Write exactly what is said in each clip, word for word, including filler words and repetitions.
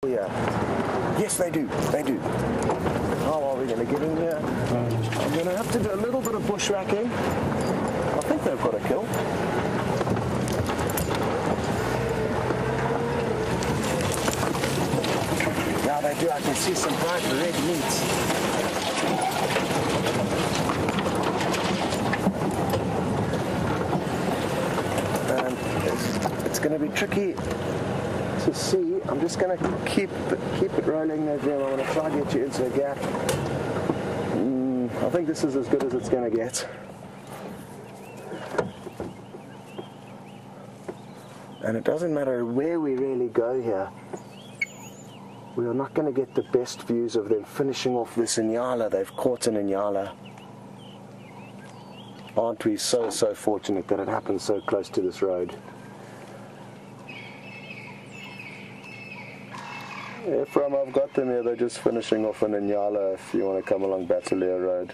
Yeah. Yes, they do. They do. How are we going to get in here? I'm going to have to do a little bit of bushwhacking. I think they've got a kill. Now they do. I can see some bright red meat. And it's, it's going to be tricky to see. I'm just going to keep keep it rolling there, Jim. I'm going to try to get you into a gap. Mm, I think this is as good as it's going to get. And it doesn't matter where we really go here. We are not going to get the best views of them finishing off this Inyala. They've caught an Inyala. Aren't we so, so fortunate that it happened so close to this road? Yeah, from I've got them here, they're just finishing off an Inyala if you want to come along Bateleur Road.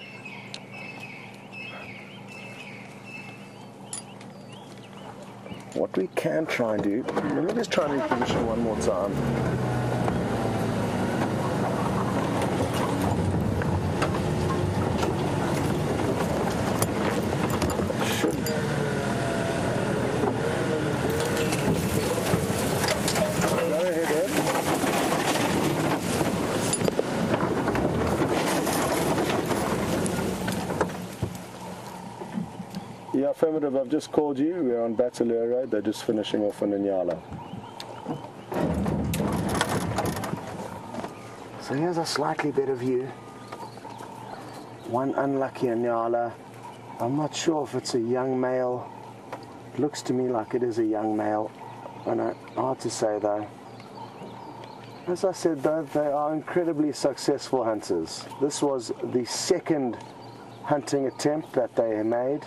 What we can try and do, let me just try and reposition one more time. Yeah, affirmative, I've just called you. We're on Bateleur Road. They're just finishing off an Inyala. So here's a slightly better view. One unlucky Inyala. I'm not sure if it's a young male. It looks to me like it is a young male. I know, hard to say though. As I said though, they are incredibly successful hunters. This was the second hunting attempt that they made.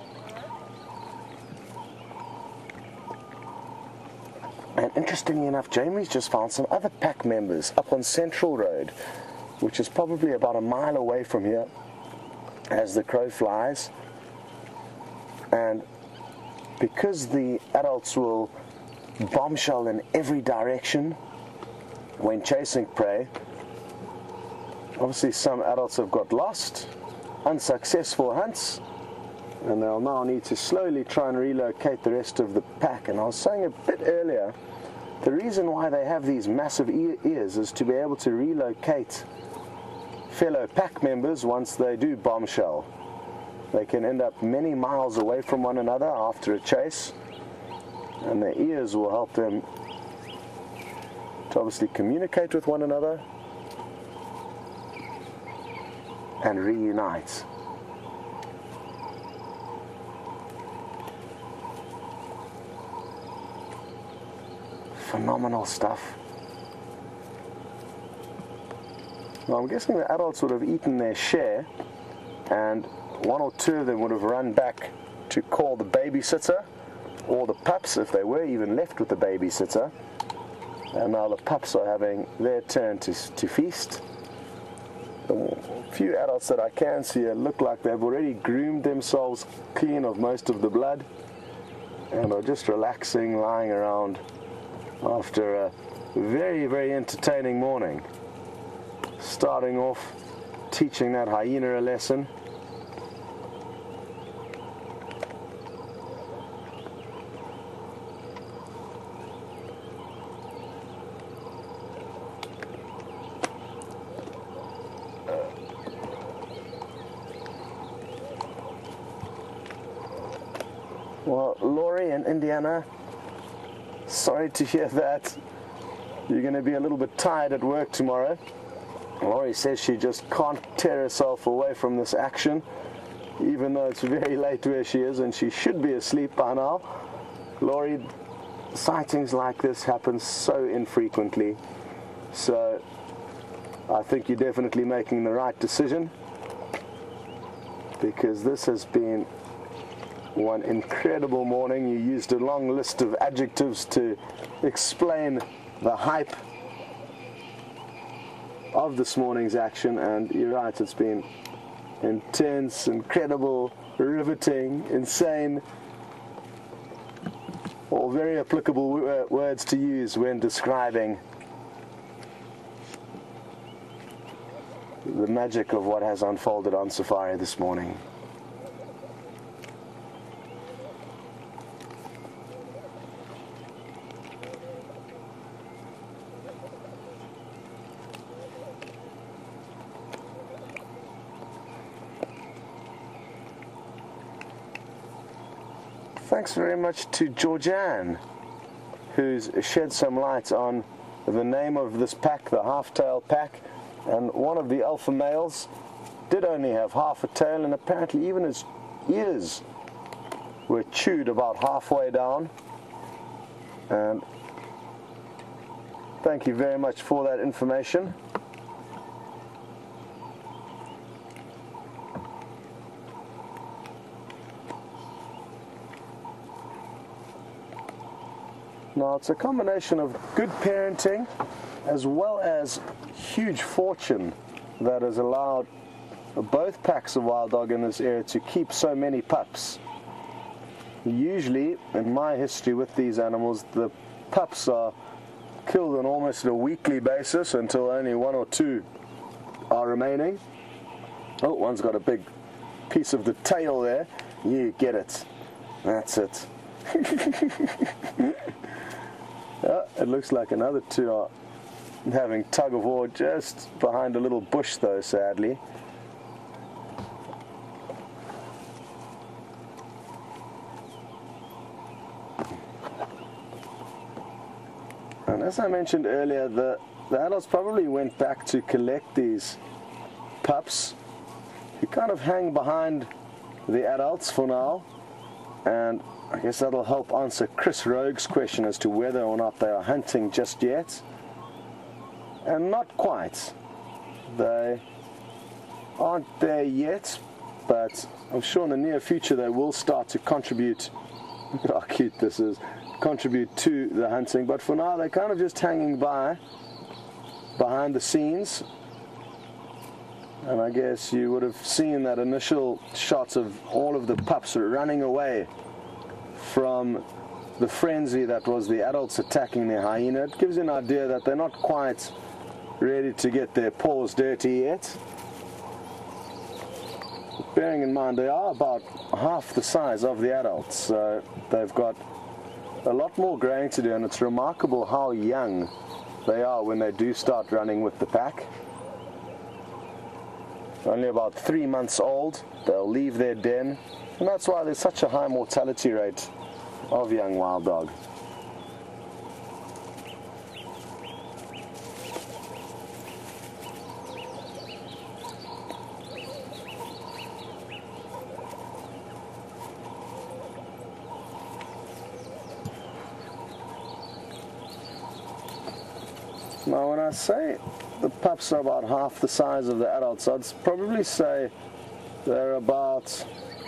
And interestingly enough, Jamie's just found some other pack members up on Central Road, which is probably about a mile away from here as the crow flies. And because the adults will bombshell in every direction when chasing prey, obviously some adults have got lost, unsuccessful hunts, and they'll now need to slowly try and relocate the rest of the pack. And I was saying a bit earlier, the reason why they have these massive ears is to be able to relocate fellow pack members once they do bombshell. They can end up many miles away from one another after a chase, and their ears will help them to obviously communicate with one another and reunite. Phenomenal stuff. Now I'm guessing the adults would have eaten their share, and one or two of them would have run back to call the babysitter, or the pups if they were even left with the babysitter. And now the pups are having their turn to, to feast. The few adults that I can see look like they've already groomed themselves clean of most of the blood and are just relaxing, lying around after a very, very entertaining morning. Starting off teaching that hyena a lesson. Well, Laurie in Indiana, sorry to hear that. You're going to be a little bit tired at work tomorrow. Laurie says she just can't tear herself away from this action, even though it's very late where she is and she should be asleep by now. Laurie, sightings like this happen so infrequently, so I think you're definitely making the right decision, because this has been one incredible morning. You used a long list of adjectives to explain the hype of this morning's action, and you're right, it's been intense, incredible, riveting, insane, all very applicable words to use when describing the magic of what has unfolded on safari this morning. Thanks very much to Georgianne, who's shed some light on the name of this pack, the half-tail pack, and one of the alpha males did only have half a tail, and apparently even his ears were chewed about halfway down. And thank you very much for that information. Now, it's a combination of good parenting as well as huge fortune that has allowed both packs of wild dog in this area to keep so many pups. Usually, in my history with these animals, the pups are killed on almost a weekly basis until only one or two are remaining. Oh, one's got a big piece of the tail there. You get it. That's it. Uh, it looks like another two are having tug of war just behind a little bush though, sadly. And as I mentioned earlier, the, the adults probably went back to collect these pups who kind of hang behind the adults for now, and I guess that'll help answer Chris Rogue's question as to whether or not they are hunting just yet. And not quite. They aren't there yet, but I'm sure in the near future they will start to contribute. Look at how cute this is. Contribute to the hunting, but for now they're kind of just hanging by, behind the scenes. And I guess you would have seen that initial shots of all of the pups running away from the frenzy that was the adults attacking the hyena. It gives you an idea that they're not quite ready to get their paws dirty yet. Bearing in mind they are about half the size of the adults, so they've got a lot more growing to do, and it's remarkable how young they are when they do start running with the pack. Only about three months old, they'll leave their den, and that's why there's such a high mortality rate of young wild dog. Now, when I say the pups are about half the size of the adults, I'd probably say they're about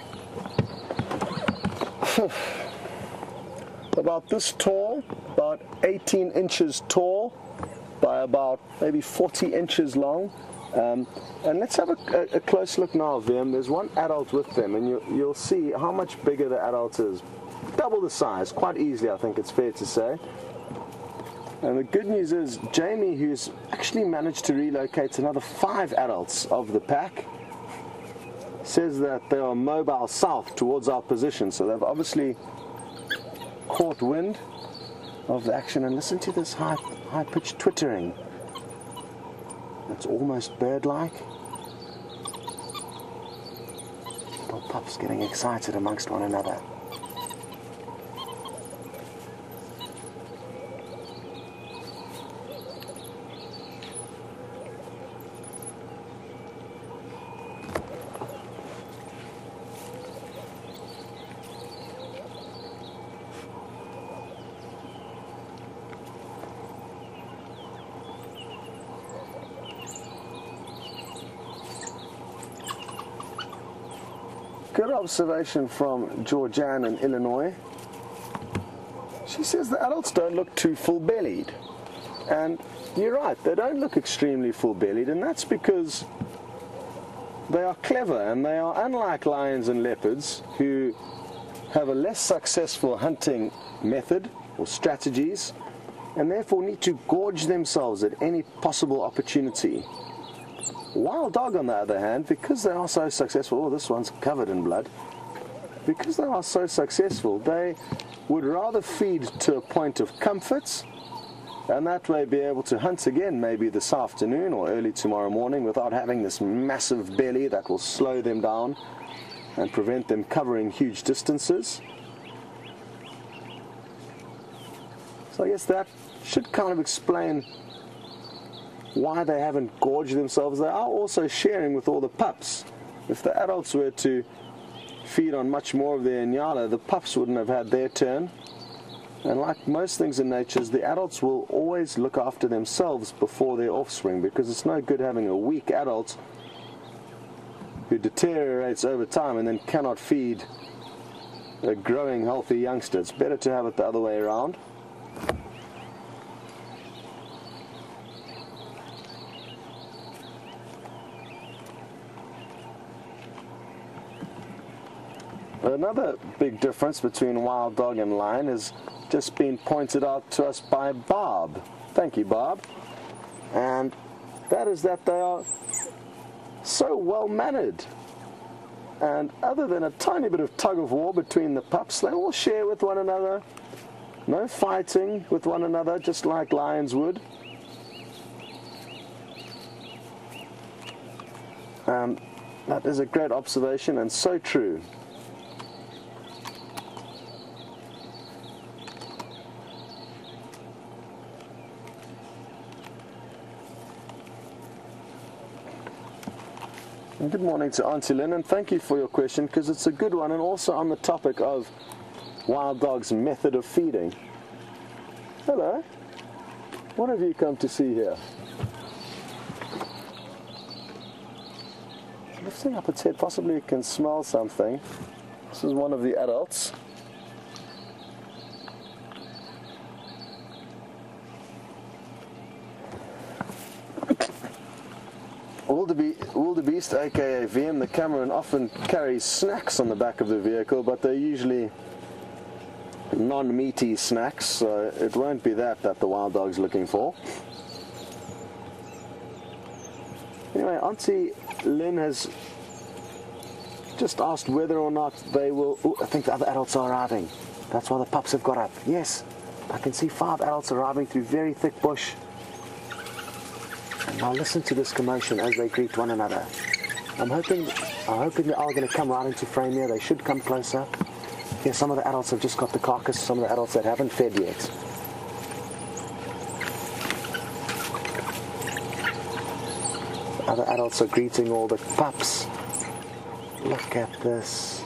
about this tall, about eighteen inches tall by about maybe forty inches long. Um, and let's have a, a, a close look now of them. There's one adult with them, and you, you'll see how much bigger the adult is. Double the size, quite easily, I think it's fair to say. And the good news is Jamie, who's actually managed to relocate another five adults of the pack, says that they are mobile south towards our position. So they've obviously caught wind of the action. And listen to this high, high-pitched twittering. It's almost bird-like. Little pups getting excited amongst one another. Good observation from Georgianne in Illinois. She says the adults don't look too full-bellied. And you're right, they don't look extremely full-bellied, and that's because they are clever, and they are unlike lions and leopards who have a less successful hunting method or strategies, and therefore need to gorge themselves at any possible opportunity. Wild dog, on the other hand, because they are so successful, oh, this one's covered in blood, because they are so successful, they would rather feed to a point of comfort, and that way be able to hunt again maybe this afternoon or early tomorrow morning without having this massive belly that will slow them down and prevent them covering huge distances. So I guess that should kind of explain why they haven't gorged themselves. They are also sharing with all the pups. If the adults were to feed on much more of their nyala, the pups wouldn't have had their turn. And like most things in nature, the adults will always look after themselves before their offspring, because it's no good having a weak adult who deteriorates over time and then cannot feed a growing healthy youngster. It's better to have it the other way around. Another big difference between wild dog and lion has just been pointed out to us by Bob. Thank you, Bob. And that is that they are so well mannered. And other than a tiny bit of tug of war between the pups, they all share with one another. No fighting with one another, just like lions would. Um, that is a great observation and so true. Good morning to Auntie Lynn, and thank you for your question, because it's a good one, and also on the topic of wild dogs' method of feeding. Hello, what have you come to see here? Lifting up its head, possibly it can smell something. This is one of the adults. Wildebeest, aka V M the Cameron, often carries snacks on the back of the vehicle, but they're usually non-meaty snacks, so it won't be that that the wild dog's looking for. Anyway, Auntie Lynn has just asked whether or not they will... Ooh, I think the other adults are arriving. That's why the pups have got up. Yes, I can see five adults arriving through very thick bush. Now listen to this commotion as they greet one another. I'm hoping, I'm hoping they are going to come right into frame here. They should come closer. Yeah, some of the adults have just got the carcass, some of the adults that haven't fed yet. Other adults are greeting all the pups. Look at this.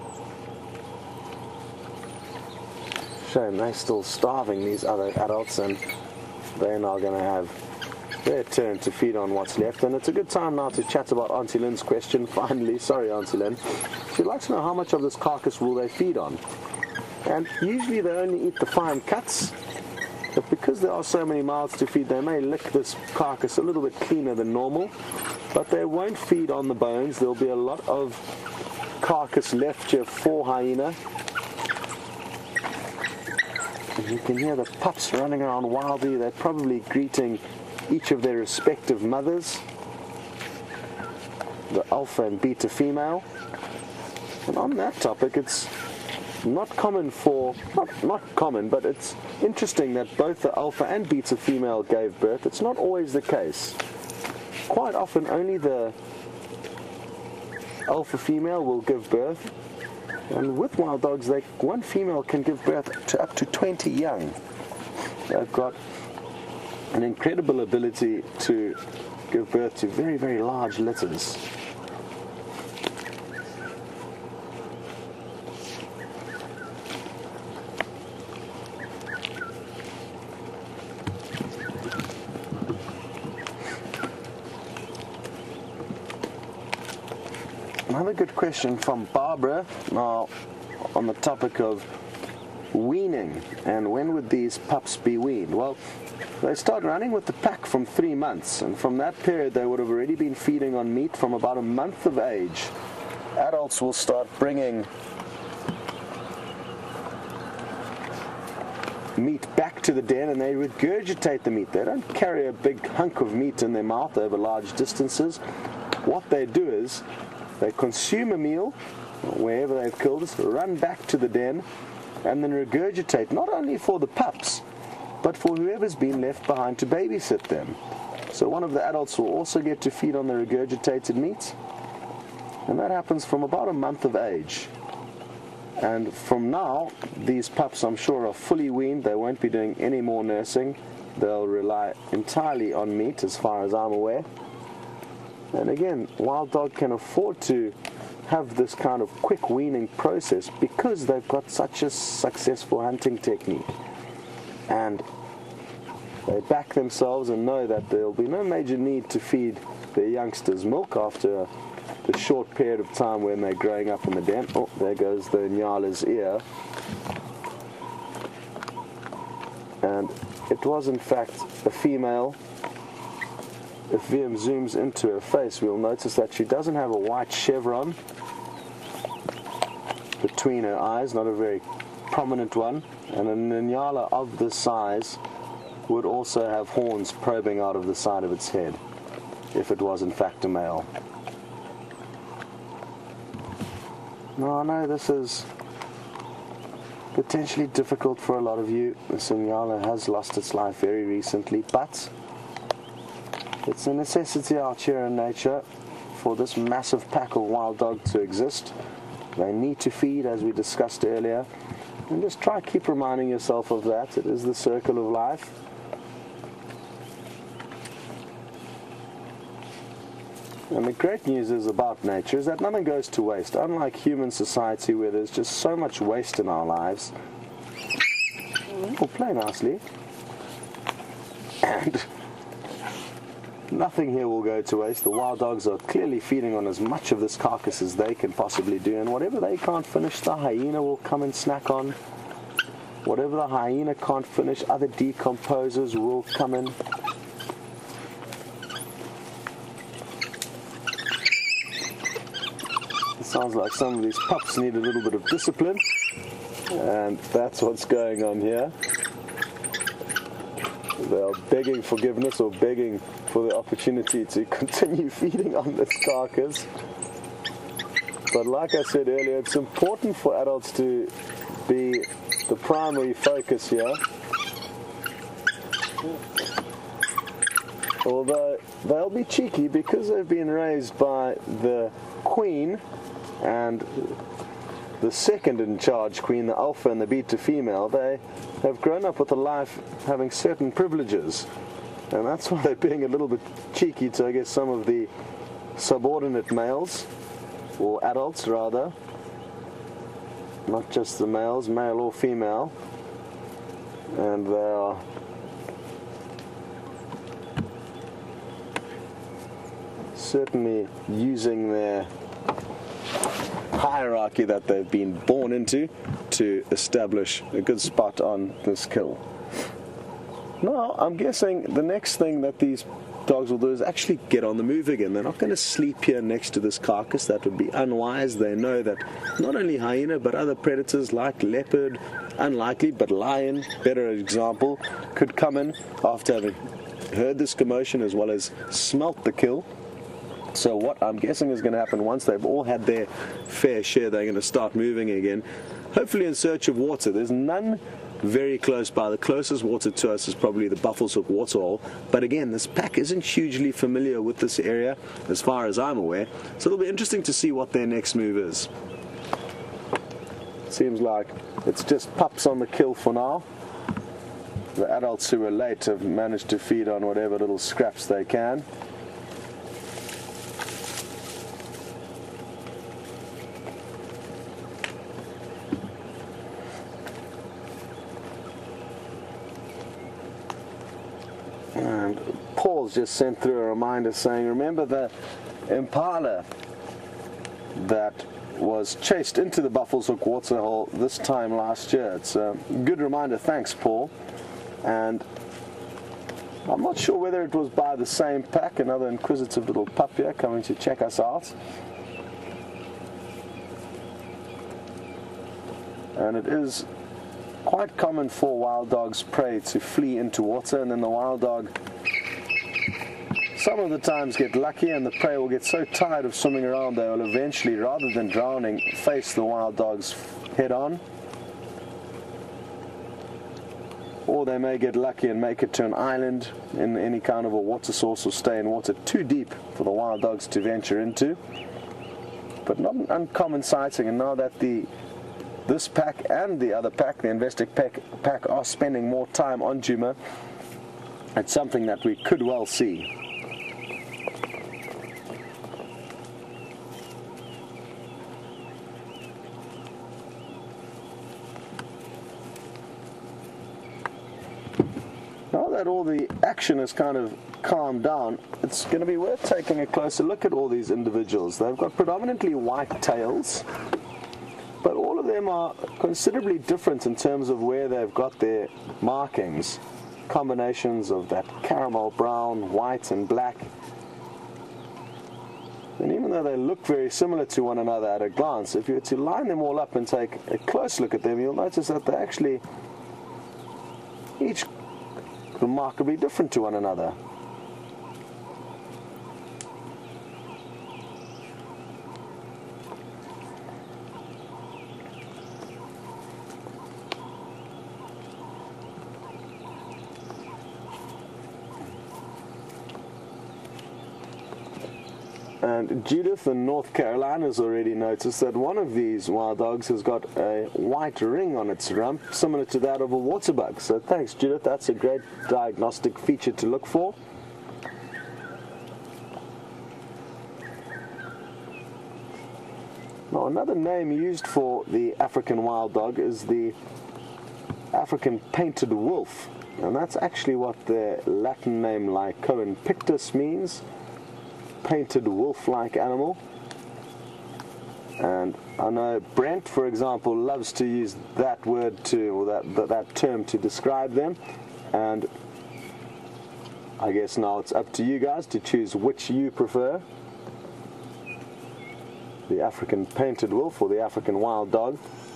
Shame, they're still starving, these other adults, and they're now going to have their turn to feed on what's left. And it's a good time now to chat about Auntie Lynn's question, finally. Sorry, Auntie Lynn. She'd like to know how much of this carcass will they feed on. And usually they only eat the fine cuts, but because there are so many mouths to feed, they may lick this carcass a little bit cleaner than normal, but they won't feed on the bones. There'll be a lot of carcass left here for hyena. And you can hear the pups running around wildly. They're probably greeting each of their respective mothers, the alpha and beta female. And on that topic, it's not common for, not, not common, but it's interesting that both the alpha and beta female gave birth. It's not always the case. Quite often only the alpha female will give birth, and with wild dogs, they, one female can give birth to up to twenty young. They've got an incredible ability to give birth to very, very large litters. Another good question from Barbara, now on the topic of weaning, and when would these pups be weaned? Well, they start running with the pack from three months, and from that period they would have already been feeding on meat from about a month of age. Adults will start bringing meat back to the den and they regurgitate the meat. They don't carry a big hunk of meat in their mouth over large distances. What they do is they consume a meal wherever they've killed it, run back to the den, and then regurgitate, not only for the pups, but for whoever's been left behind to babysit them. So one of the adults will also get to feed on the regurgitated meat, and that happens from about a month of age. And from now, these pups, I'm sure, are fully weaned. They won't be doing any more nursing. They'll rely entirely on meat, as far as I'm aware. And again, Wild Dog can afford to have this kind of quick weaning process because they've got such a successful hunting technique. And they back themselves and know that there'll be no major need to feed their youngsters milk after the short period of time when they're growing up in the den. Oh, there goes the Nyala's ear. And it was in fact a female. If V M zooms into her face, we'll notice that she doesn't have a white chevron between her eyes, not a very prominent one. And a Nyala of this size would also have horns probing out of the side of its head, if it was in fact a male. Now I know this is potentially difficult for a lot of you. This Nyala has lost its life very recently, but it's a necessity out here in nature for this massive pack of wild dog to exist. They need to feed, as we discussed earlier, and just try to keep reminding yourself of that. It is the circle of life. And the great news is about nature is that nothing goes to waste. Unlike human society, where there's just so much waste in our lives. Oh, play nicely. And nothing here will go to waste. The wild dogs are clearly feeding on as much of this carcass as they can possibly do, and whatever they can't finish, the hyena will come and snack on. Whatever the hyena can't finish, other decomposers will come in. It sounds like some of these pups need a little bit of discipline, and that's what's going on here. They are begging forgiveness or begging for the opportunity to continue feeding on this carcass. But like I said earlier, it's important for adults to be the primary focus here. Although they'll be cheeky because they've been raised by the queen and the second in charge queen, the alpha and the beta female. They have grown up with a life having certain privileges, and that's why they're being a little bit cheeky to, I guess, some of the subordinate males, or adults rather, not just the males, male or female. And they are certainly using their hierarchy that they've been born into to establish a good spot on this kill. Now, I'm guessing the next thing that these dogs will do is actually get on the move again. They're not going to sleep here next to this carcass. That would be unwise. They know that not only hyena but other predators like leopard, unlikely, but lion, better example, could come in after having heard this commotion as well as smelt the kill. So what I'm guessing is going to happen once they've all had their fair share, they're going to start moving again, hopefully in search of water. There's none very close by. The closest water to us is probably the Buffels Hoek waterhole, but again, this pack isn't hugely familiar with this area as far as I'm aware, so it'll be interesting to see what their next move is. Seems like it's just pups on the kill for now. The adults who were late have managed to feed on whatever little scraps they can. And Paul's just sent through a reminder saying, remember the impala that was chased into the Buffels Hoek waterhole this time last year. It's a good reminder. Thanks, Paul. And I'm not sure whether it was by the same pack, another inquisitive little pup here coming to check us out. And it is quite common for wild dog's prey to flee into water, and then the wild dog some of the times get lucky and the prey will get so tired of swimming around they will eventually, rather than drowning, face the wild dogs head on. Or they may get lucky and make it to an island in any kind of a water source or stay in water too deep for the wild dogs to venture into. But not an uncommon sighting, and now that the this pack and the other pack, the Investec pack, pack are spending more time on Djuma, it's something that we could well see. Now that all the action has kind of calmed down, it's going to be worth taking a closer look at all these individuals. They've got predominantly white tails, but all of them are considerably different in terms of where they've got their markings. Combinations of that caramel brown, white and black. And even though they look very similar to one another at a glance, if you were to line them all up and take a close look at them, you'll notice that they're actually each remarkably different to one another. And Judith in North Carolina has already noticed that one of these wild dogs has got a white ring on its rump, similar to that of a water bug. So thanks, Judith. That's a great diagnostic feature to look for. Now, another name used for the African wild dog is the African painted wolf. And that's actually what the Latin name Lycoen pictus means. Painted wolf-like animal. And I know Brent, for example, loves to use that word to, or that, that, that term to describe them. And I guess now it's up to you guys to choose which you prefer. The African painted wolf or the African wild dog.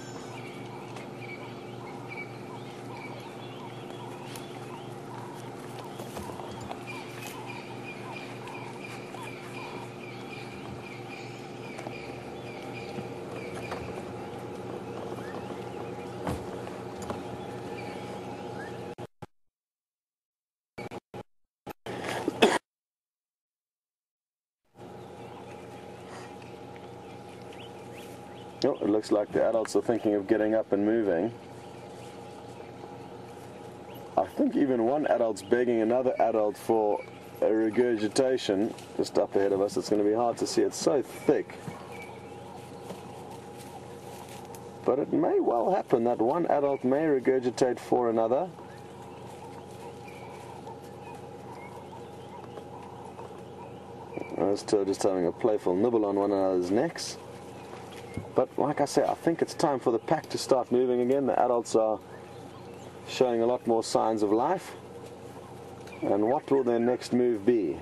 Oh, it looks like the adults are thinking of getting up and moving. I think even one adult's begging another adult for a regurgitation just up ahead of us. It's going to be hard to see. It's so thick. But it may well happen that one adult may regurgitate for another. Those two are just having a playful nibble on one another's necks. But like I say, I think it's time for the pack to start moving again. The adults are showing a lot more signs of life. And what will their next move be?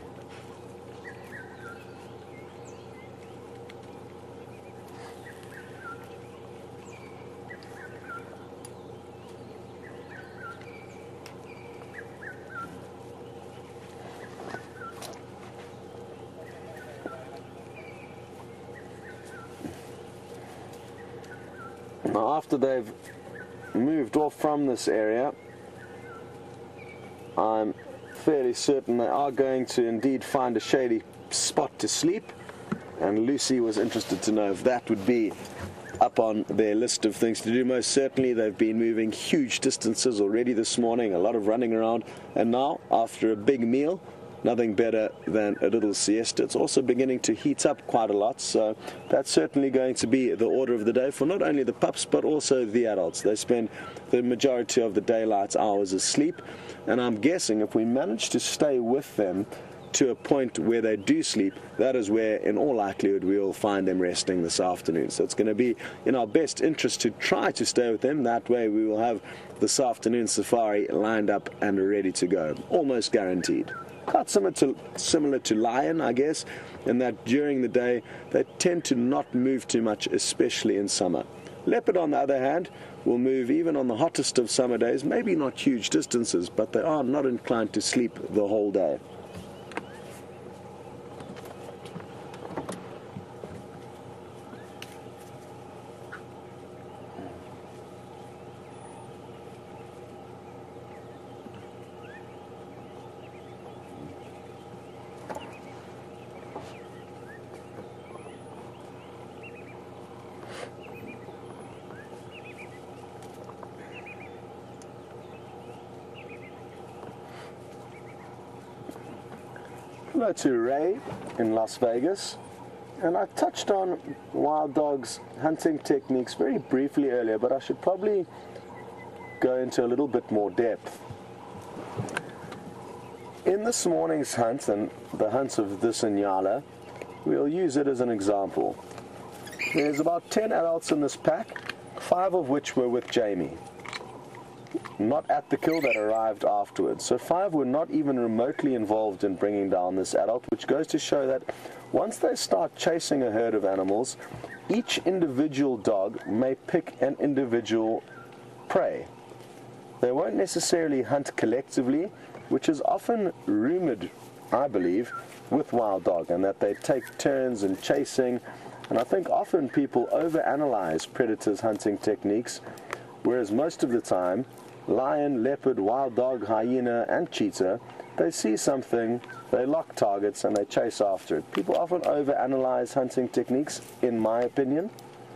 Now, after they've moved off from this area, I'm fairly certain they are going to indeed find a shady spot to sleep, and Lucy was interested to know if that would be up on their list of things to do. Most certainly they've been moving huge distances already this morning, a lot of running around, and now after a big meal, nothing better than a little siesta. It's also beginning to heat up quite a lot, so that's certainly going to be the order of the day for not only the pups but also the adults. They spend the majority of the daylight hours asleep, and I'm guessing if we manage to stay with them to a point where they do sleep, that is where in all likelihood we will find them resting this afternoon. So it's going to be in our best interest to try to stay with them. That way we will have this afternoon safari lined up and ready to go, almost guaranteed. Quite similar to, similar to lion, I guess, in that during the day they tend to not move too much, especially in summer. Leopard, on the other hand, will move even on the hottest of summer days, maybe not huge distances, but they are not inclined to sleep the whole day. Hello to Ray in Las Vegas, and I touched on wild dogs hunting techniques very briefly earlier, but I should probably go into a little bit more depth. In this morning's hunt, and the hunt of this Inyala, we'll use it as an example. There's about ten adults in this pack, five of which were with Jamie. Not at the kill, that arrived afterwards. So five were not even remotely involved in bringing down this adult, which goes to show that once they start chasing a herd of animals, each individual dog may pick an individual prey. They won't necessarily hunt collectively, which is often rumored, I believe, with wild dog, and that they take turns in chasing. And I think often people overanalyze predators' hunting techniques, whereas most of the time, lion, leopard, wild dog, hyena, and cheetah, they see something, they lock targets, and they chase after it. People often overanalyze hunting techniques, in my opinion,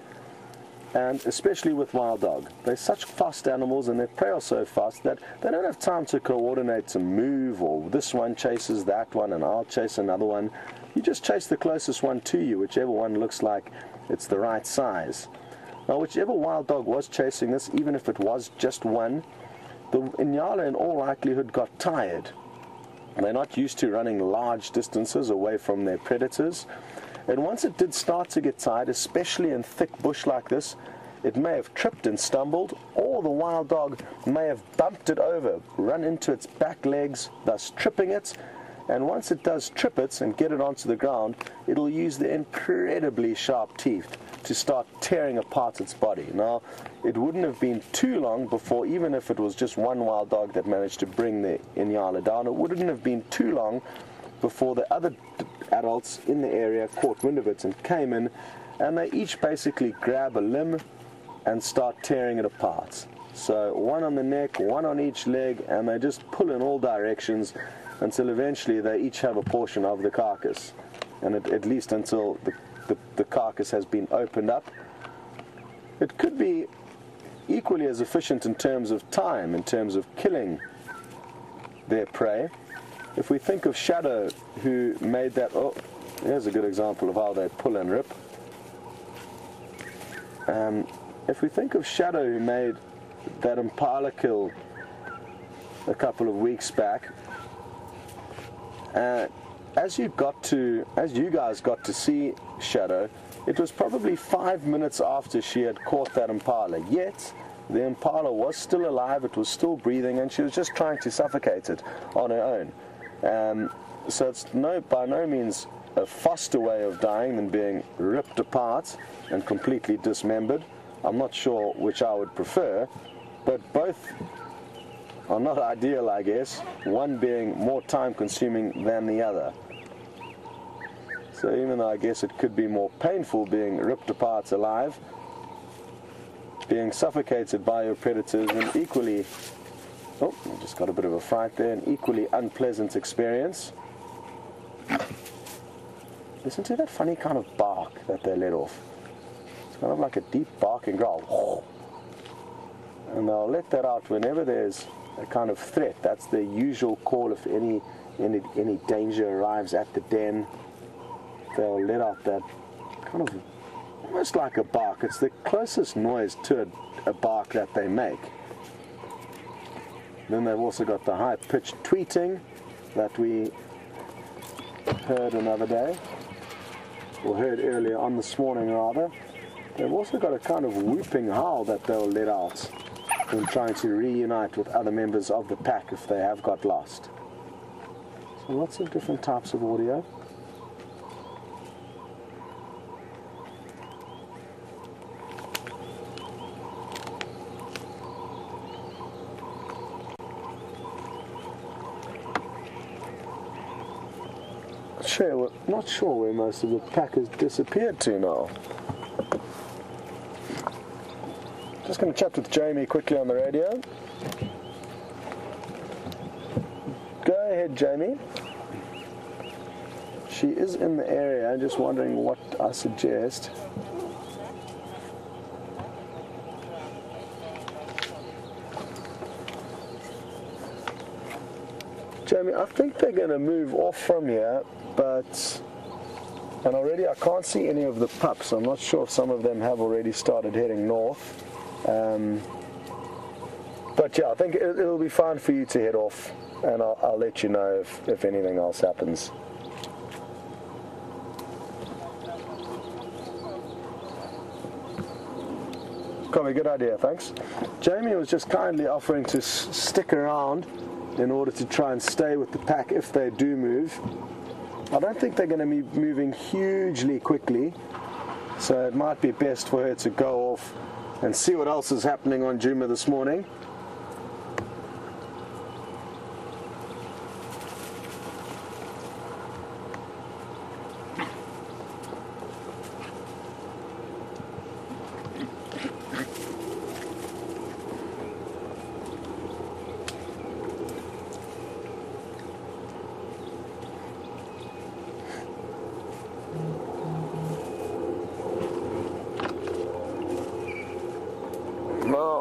and especially with wild dog. They're such fast animals, and their prey are so fast that they don't have time to coordinate to move, or this one chases that one, and I'll chase another one. You just chase the closest one to you, whichever one looks like it's the right size. Now, whichever wild dog was chasing this, even if it was just one, the Inyala in all likelihood got tired. They're not used to running large distances away from their predators. And once it did start to get tired, especially in thick bush like this, it may have tripped and stumbled, or the wild dog may have bumped it over, run into its back legs, thus tripping it. And once it does trip it and get it onto the ground, it'll use the incredibly sharp teeth to start tearing apart its body. Now, it wouldn't have been too long before, even if it was just one wild dog that managed to bring the Inyala down, it wouldn't have been too long before the other adults in the area caught wind of it and came in, and they each basically grab a limb and start tearing it apart. So one on the neck, one on each leg, and they just pull in all directions until eventually they each have a portion of the carcass, and at, at least until the, the, the carcass has been opened up. It could be equally as efficient in terms of time, in terms of killing their prey. If we think of Shadow, who made that, oh, here's a good example of how they pull and rip. Um, if we think of Shadow, who made that impala kill a couple of weeks back, Uh, as you got to, as you guys got to see Shadow, it was probably five minutes after she had caught that impala. Yet the impala was still alive, it was still breathing, and she was just trying to suffocate it on her own. Um, so it's no, by no means a faster way of dying than being ripped apart and completely dismembered. I'm not sure which I would prefer, but both are not ideal, I guess, one being more time consuming than the other. So even though I guess it could be more painful being ripped apart alive, being suffocated by your predators, an equally, oh, I just got a bit of a fright there, an equally unpleasant experience. Listen to that funny kind of bark that they let off. It's kind of like a deep barking growl. And they'll let that out whenever there's a kind of threat. That's the usual call if any, any any danger arrives at the den. They'll let out that kind of almost like a bark. It's the closest noise to a, a bark that they make. Then they've also got the high-pitched tweeting that we heard another day, or heard earlier on this morning rather. They've also got a kind of whooping howl that they'll let out when trying to reunite with other members of the pack if they have got lost. So lots of different types of audio. Sure, not sure where most of the pack has disappeared to now. Just going to chat with Jamie quickly on the radio. Go ahead, Jamie. She is in the area, just wondering what I suggest. Jamie, I think they're going to move off from here, but, and already I can't see any of the pups. I'm not sure if some of them have already started heading north. Um, but yeah, I think it, it'll be fine for you to head off, and I'll, I'll let you know if, if anything else happens. Copy, good idea, thanks. Jamie was just kindly offering to s stick around in order to try and stay with the pack if they do move. I don't think they're going to be moving hugely quickly, so it might be best for her to go off and see what else is happening on Djuma this morning. Now,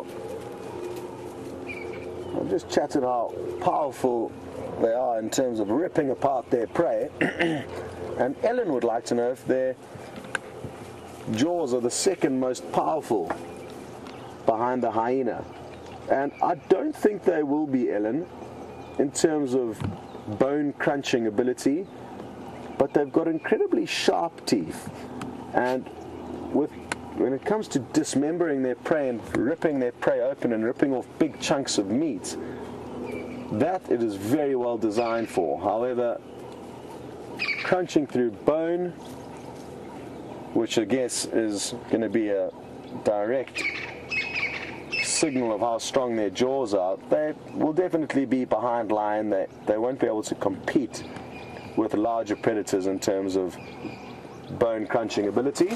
I've just chatted how powerful they are in terms of ripping apart their prey, and Ellen would like to know if their jaws are the second most powerful behind the hyena. And I don't think they will be, Ellen, in terms of bone crunching ability, but they've got incredibly sharp teeth, and with when it comes to dismembering their prey and ripping their prey open and ripping off big chunks of meat, that it is very well designed for. However, crunching through bone, which I guess is going to be a direct signal of how strong their jaws are, they will definitely be behind lion. They, they won't be able to compete with larger predators in terms of bone crunching ability.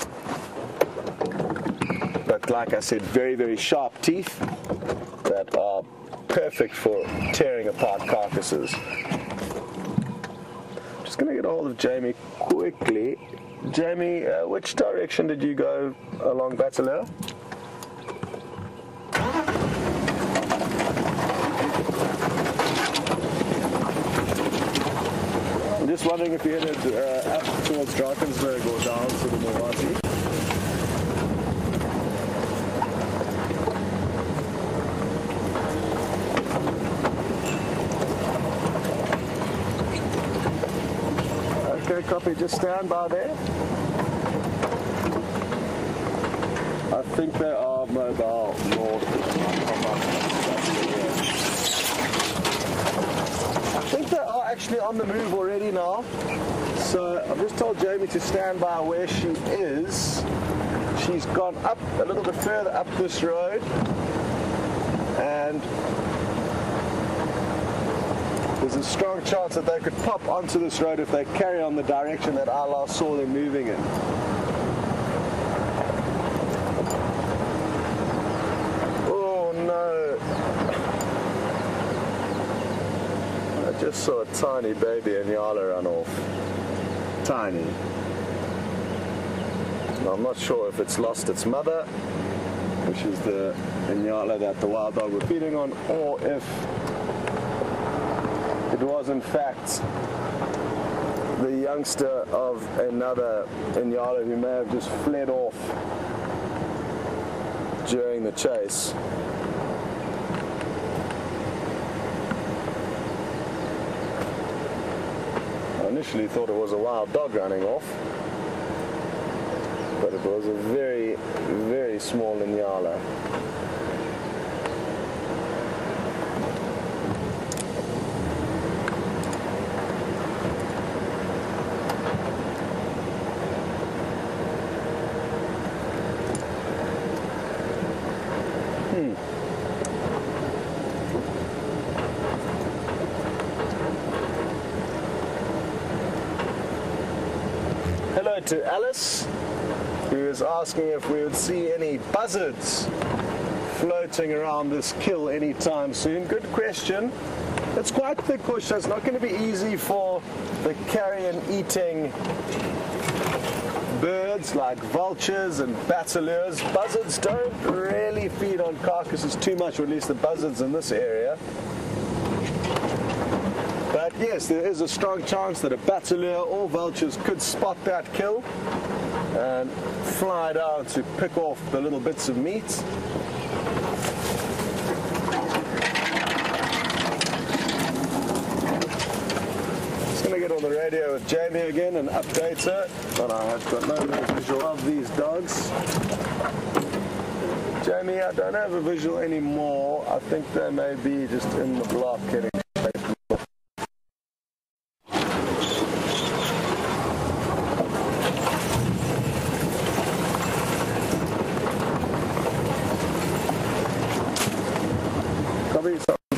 But like I said, very, very sharp teeth that are perfect for tearing apart carcasses. Just going to get a hold of Jamie quickly. Jamie, uh, which direction did you go along Bateleur? I'm just wondering if you headed uh, up towards Drakensberg or down to the Mawasi. Okay, copy, just stand by there. I think they are mobile north. I think they are actually on the move already now. So I've just told Jamie to stand by where she is. She's gone up a little bit further up this road, and there's a strong chance that they could pop onto this road if they carry on the direction that I last saw them moving in. Oh no! I just saw a tiny baby Inyala run off. Tiny. Now, I'm not sure if it's lost its mother, which is the Inyala that the wild dog were feeding on, or if it was in fact the youngster of another Inyala who may have just fled off during the chase. I initially thought it was a wild dog running off, but it was a very, very small Inyala. hello to Alice, who is asking if we would see any buzzards floating around this kill anytime soon. Good question. It's quite thick bush, so it's not going to be easy for the carrion-eating birds like vultures and batalures. Buzzards don't really feed on carcasses too much, or at least the buzzards in this area. But yes, there is a strong chance that a batalure or vultures could spot that kill and fly down to pick off the little bits of meat. Get on the radio with Jamie again and update her, but I have got no more visual of these dogs. Jamie, I don't have a visual anymore. I think they may be just in the block getting copy.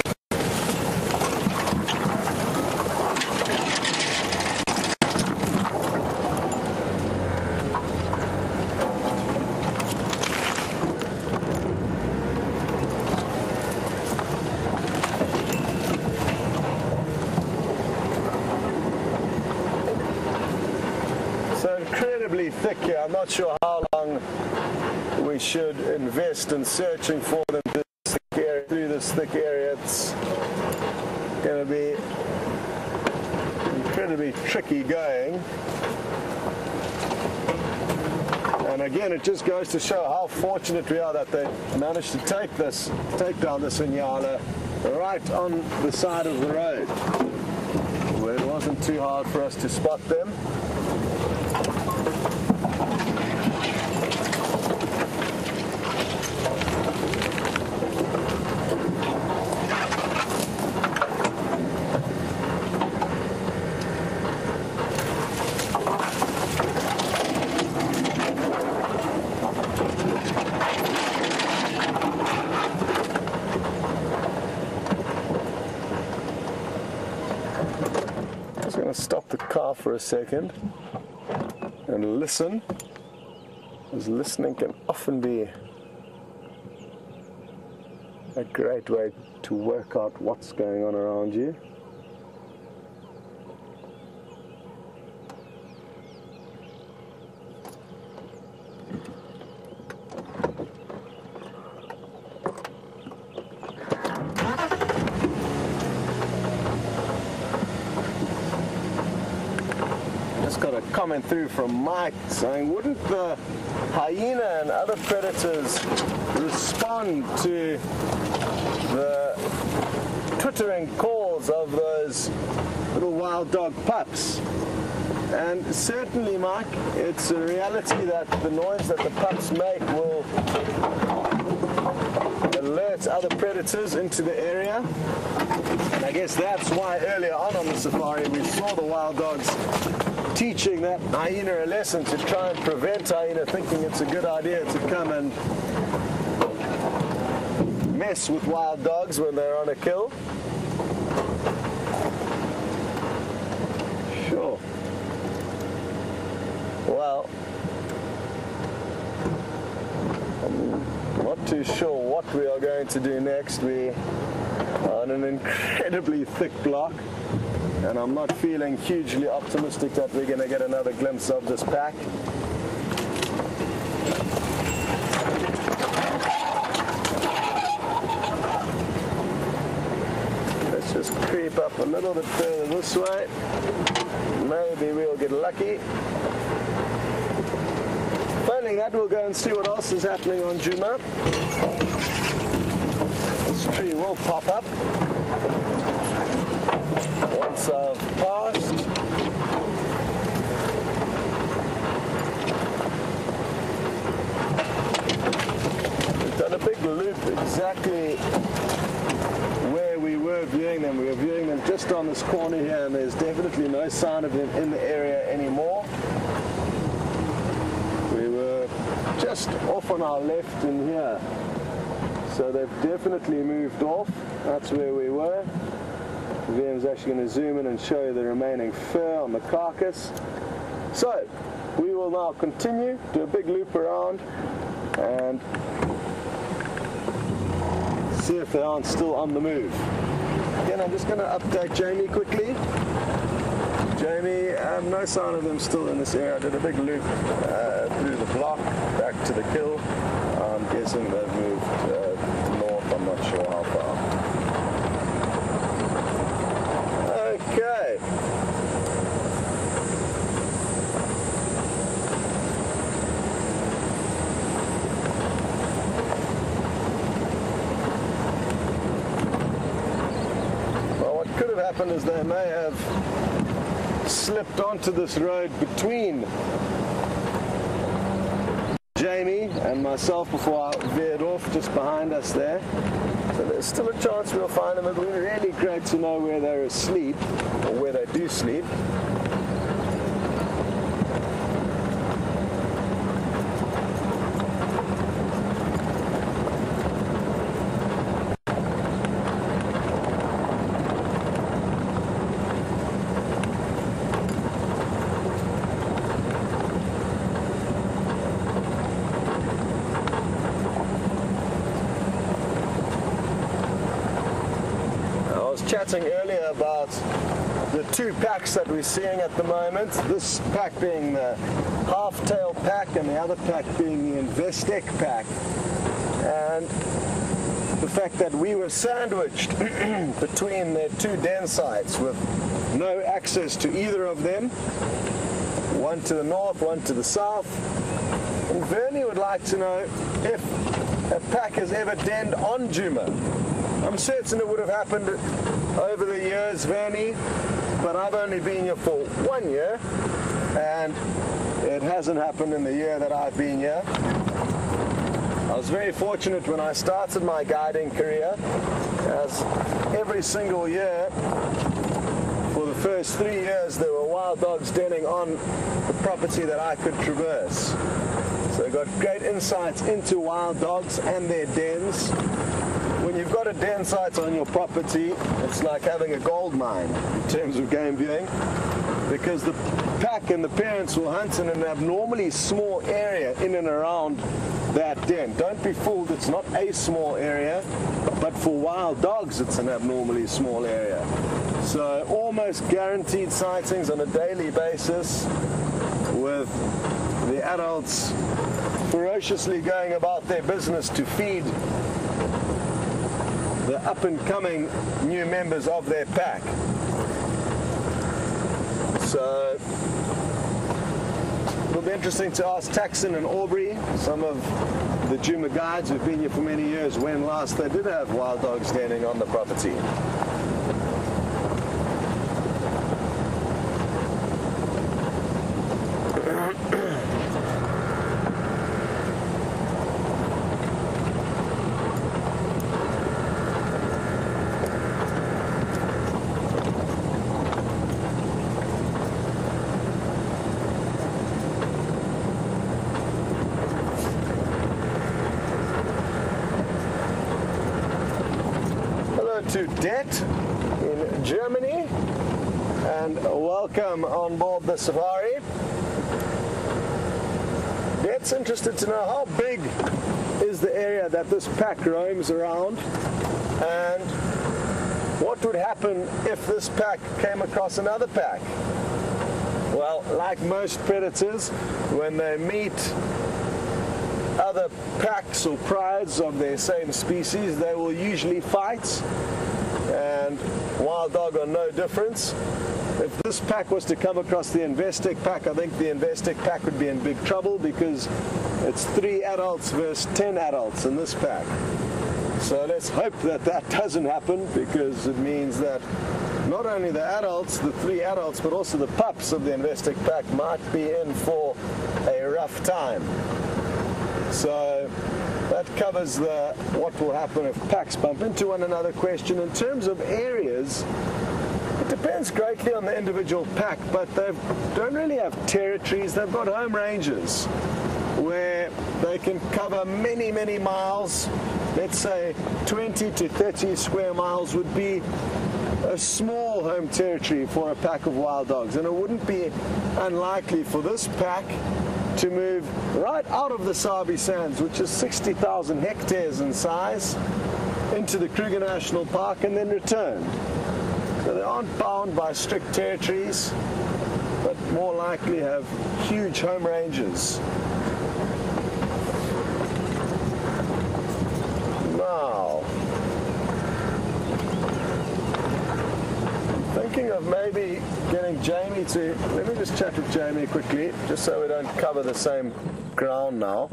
Incredibly thick here. I'm not sure how long we should invest in searching for them this thick area, through this thick area. It's going to be incredibly tricky going. And again, it just goes to show how fortunate we are that they managed to take this, take down this Inyala right on the side of the road, where it wasn't too hard for us to spot them. I'm going to stop the car for a second and listen, because listening can often be a great way to work out what's going on around you. Got a comment through from Mike saying, wouldn't the hyena and other predators respond to the twittering calls of those little wild dog pups? And certainly, Mike, it's a reality that the noise that the pups make will alert other predators into the area. And I guess that's why earlier on on the safari we saw the wild dogs teaching that hyena a lesson to try and prevent hyena thinking it's a good idea to come and mess with wild dogs when they're on a kill. Sure. Well, I'm not too sure what we are going to do next. We are on an incredibly thick block, and I'm not feeling hugely optimistic that we're going to get another glimpse of this pack. Let's just creep up a little bit further this way. Maybe we'll get lucky. Failing that, we'll go and see what else is happening on Djuma. This tree will pop up once I've passed. We've done a big loop exactly where we were viewing them. We were viewing them just on this corner here, and there's definitely no sign of them in the area anymore. We were just off on our left in here, so they've definitely moved off. That's where we were. Vim's actually going to zoom in and show you the remaining fur on the carcass. So we will now continue, do a big loop around, and see if they aren't still on the move. Again, I'm just going to update Jamie quickly. Jamie, um, no sign of them still in this area. I did a big loop uh, through the block, back to the kill. I'm guessing they've moved uh, north, I'm not sure how far. Okay. Well, what could have happened is they may have slipped onto this road between Jamie and myself before I veered off just behind us there. So there's still a chance we'll find them. It would be really great to know where they're asleep, or where they do sleep. Chatting earlier about the two packs that we're seeing at the moment, this pack being the half-tail pack and the other pack being the Investec pack, and the fact that we were sandwiched between their two den sites with no access to either of them, one to the north, one to the south. And Vernie would like to know if a pack has ever denned on Djuma. I'm certain it would have happened over the years, Vernie, but I've only been here for one year, and it hasn't happened in the year that I've been here. I was very fortunate when I started my guiding career, as every single year, for the first three years, there were wild dogs denning on the property that I could traverse. So I got great insights into wild dogs and their dens. When you've got a den site on your property, it's like having a gold mine in terms of game viewing, because the pack and the parents will hunt in an abnormally small area in and around that den. Don't be fooled, it's not a small area, but for wild dogs it's an abnormally small area. So almost guaranteed sightings on a daily basis, with the adults ferociously going about their business to feed the up-and-coming new members of their pack. So it'll be interesting to ask Taxon and Aubrey, some of the Djuma guides who've been here for many years, when last they did have wild dogs standing on the property. To Det in Germany, and welcome on board the Safari. Det's interested to know how big is the area that this pack roams around, and what would happen if this pack came across another pack. Well, like most predators, when they meet other packs or prides of their same species, they will usually fight, and wild dog are no difference. If this pack was to come across the Investec pack, I think the Investec pack would be in big trouble, because it's three adults versus ten adults in this pack. So let's hope that that doesn't happen, because it means that not only the adults, the three adults, but also the pups of the Investec pack might be in for a rough time. So that covers the what will happen if packs bump into one another question. In terms of areas, it depends greatly on the individual pack, but they don't really have territories. They've got home ranges where they can cover many, many miles. Let's say twenty to thirty square miles would be a small home territory for a pack of wild dogs, and it wouldn't be unlikely for this pack to move right out of the Sabi Sands, which is sixty thousand hectares in size, into the Kruger National Park and then return. So they aren't bound by strict territories, but more likely have huge home ranges. Now, I'm thinking of maybe getting Jamie to, let me just chat with Jamie quickly, just so we don't cover the same ground now.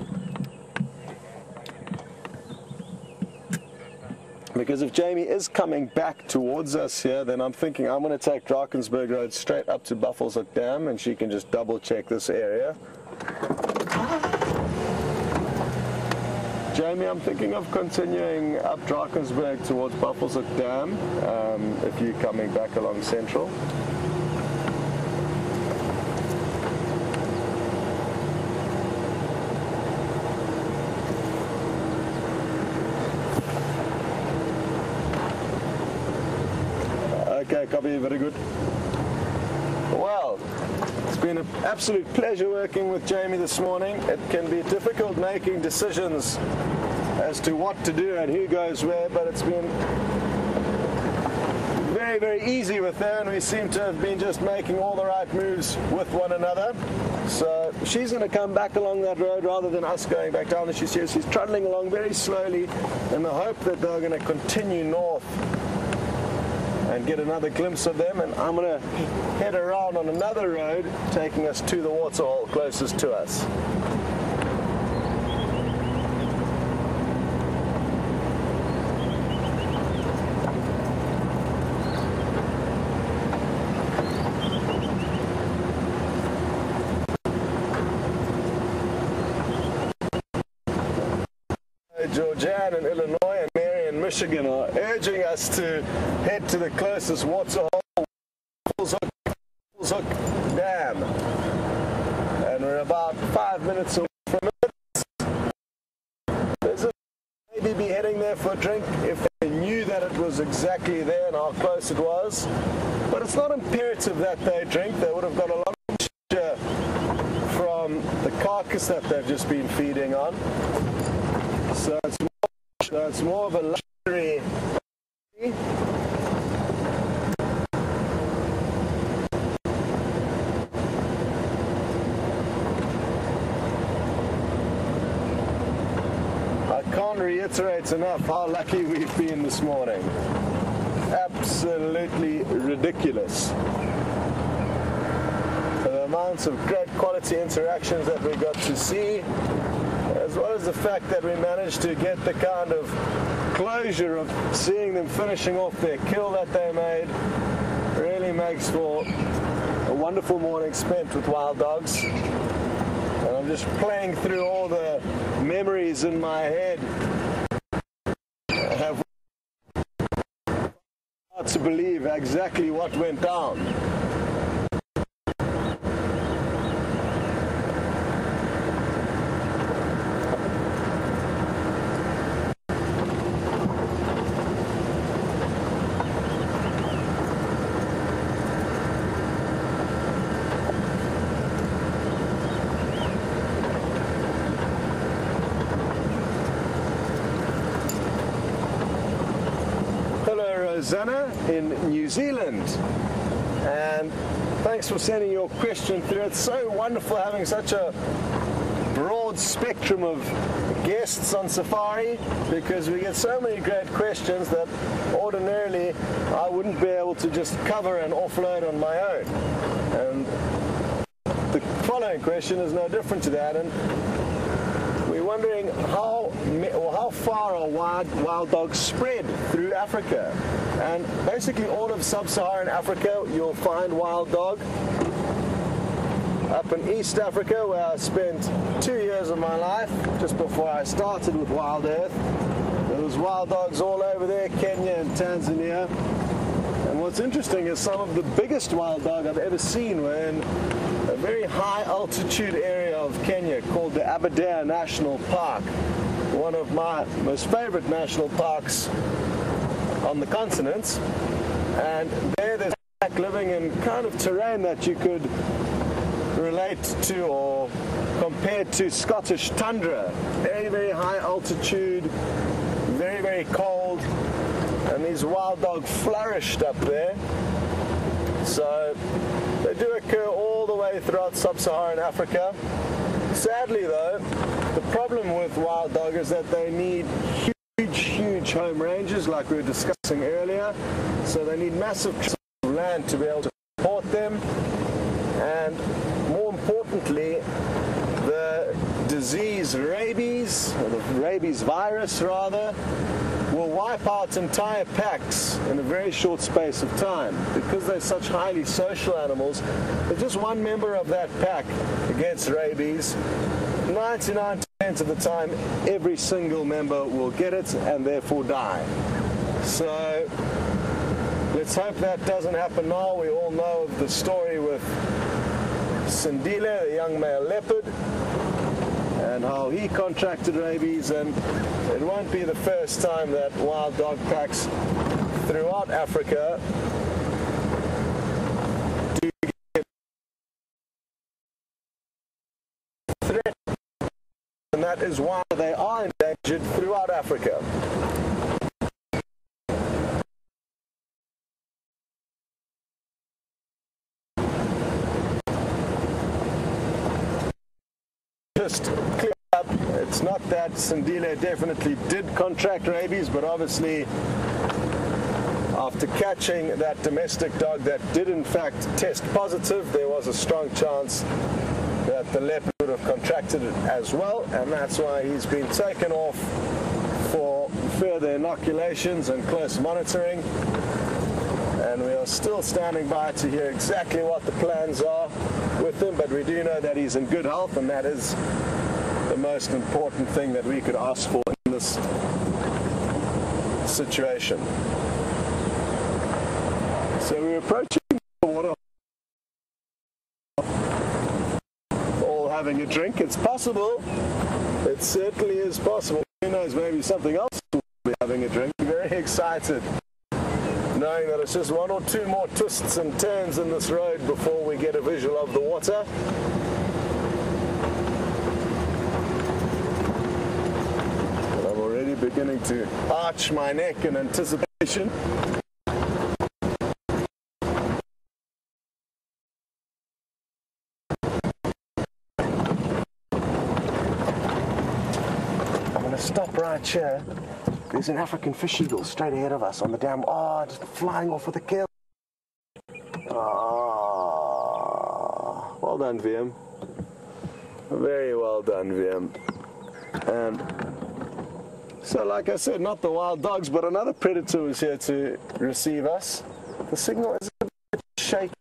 Because if Jamie is coming back towards us here, then I'm thinking I'm going to take Drakensberg Road straight up to Buffelshoek Dam, and she can just double check this area. Jamie, I'm thinking of continuing up Drakensberg towards Buffelshoek Dam, um, if you're coming back along Central. Okay, copy, very good. Well, it's been an absolute pleasure working with Jamie this morning. It can be difficult making decisions as to what to do and who goes where, but it's been very, very easy with her, and we seem to have been just making all the right moves with one another. So she's going to come back along that road rather than us going back down. And she says she's trundling along very slowly in the hope that they're going to continue north and get another glimpse of them, and I'm going to head around on another road taking us to the waterhole closest to us. Georgian in Illinois and Mary in Michigan are urging us to head to the closest waterhole, Buffelshoek Dam, and we're about five minutes away from it. There's a maybe be heading there for a drink if they knew that it was exactly there and how close it was, but it's not imperative that they drink. They would have got a lot of moisture from the carcass that they've just been feeding on. So it's more, so it's more of a luxury. I can't reiterate enough how lucky we've been this morning. Absolutely ridiculous. The amounts of great quality interactions that we got to see, as well as the fact that we managed to get the kind of closure of seeing them finishing off their kill that they made, really makes for a wonderful morning spent with wild dogs. And I'm just playing through all the memories in my head. I have hard to believe exactly what went down. Rosanna in New Zealand, and thanks for sending your question through. It's so wonderful having such a broad spectrum of guests on Safari, because we get so many great questions that ordinarily I wouldn't be able to just cover and offload on my own. And the following question is no different to that, and we're wondering how or how far are wild, wild dogs spread through Africa. And basically all of sub-Saharan Africa you'll find wild dog. Up in East Africa, where I spent two years of my life just before I started with Wild Earth, there was wild dogs all over there, Kenya and Tanzania. And what's interesting is some of the biggest wild dog I've ever seen were in a very high altitude area of Kenya called the Aberdare National Park, one of my most favorite national parks on the continent. And there there's a pack living in kind of terrain that you could relate to or compare to Scottish tundra. Very, very high altitude, very, very cold, and these wild dog flourished up there. So they do occur all the way throughout sub-Saharan Africa. Sadly though, the problem with wild dog is that they need huge, huge home ranges like we were discussing earlier. So they need massive tracts of land to be able to support them. And more importantly, the disease rabies, or the rabies virus rather, will wipe out entire packs in a very short space of time. Because they're such highly social animals, if just one member of that pack gets rabies, ninety-nine percent of the time every single member will get it and therefore die. So let's hope that doesn't happen now. We all know of the story with Sindile, the young male leopard, and how he contracted rabies, and it won't be the first time that wild dog packs throughout Africa do get threatened, and that is why they are endangered throughout Africa. Just clear up, it's not that Sindile definitely did contract rabies, but obviously after catching that domestic dog that did in fact test positive, there was a strong chance that the leopard would have contracted it as well, and that's why he's been taken off for further inoculations and close monitoring. And we are still standing by to hear exactly what the plans are with him, but we do know that he's in good health, and that is the most important thing that we could ask for in this situation. So we're approaching the water, all having a drink. It's possible, it certainly is possible. Who knows, maybe something else will be having a drink. Very excited, knowing that it's just one or two more twists and turns in this road before we get a visual of the water. And I'm already beginning to arch my neck in anticipation. I'm going to stop right here. There's an African fish eagle straight ahead of us on the dam. Oh, just flying off with a kill. Oh, well done, V M. Very well done, V M. And so, like I said, not the wild dogs, but another predator was here to receive us. The signal is a bit shaky.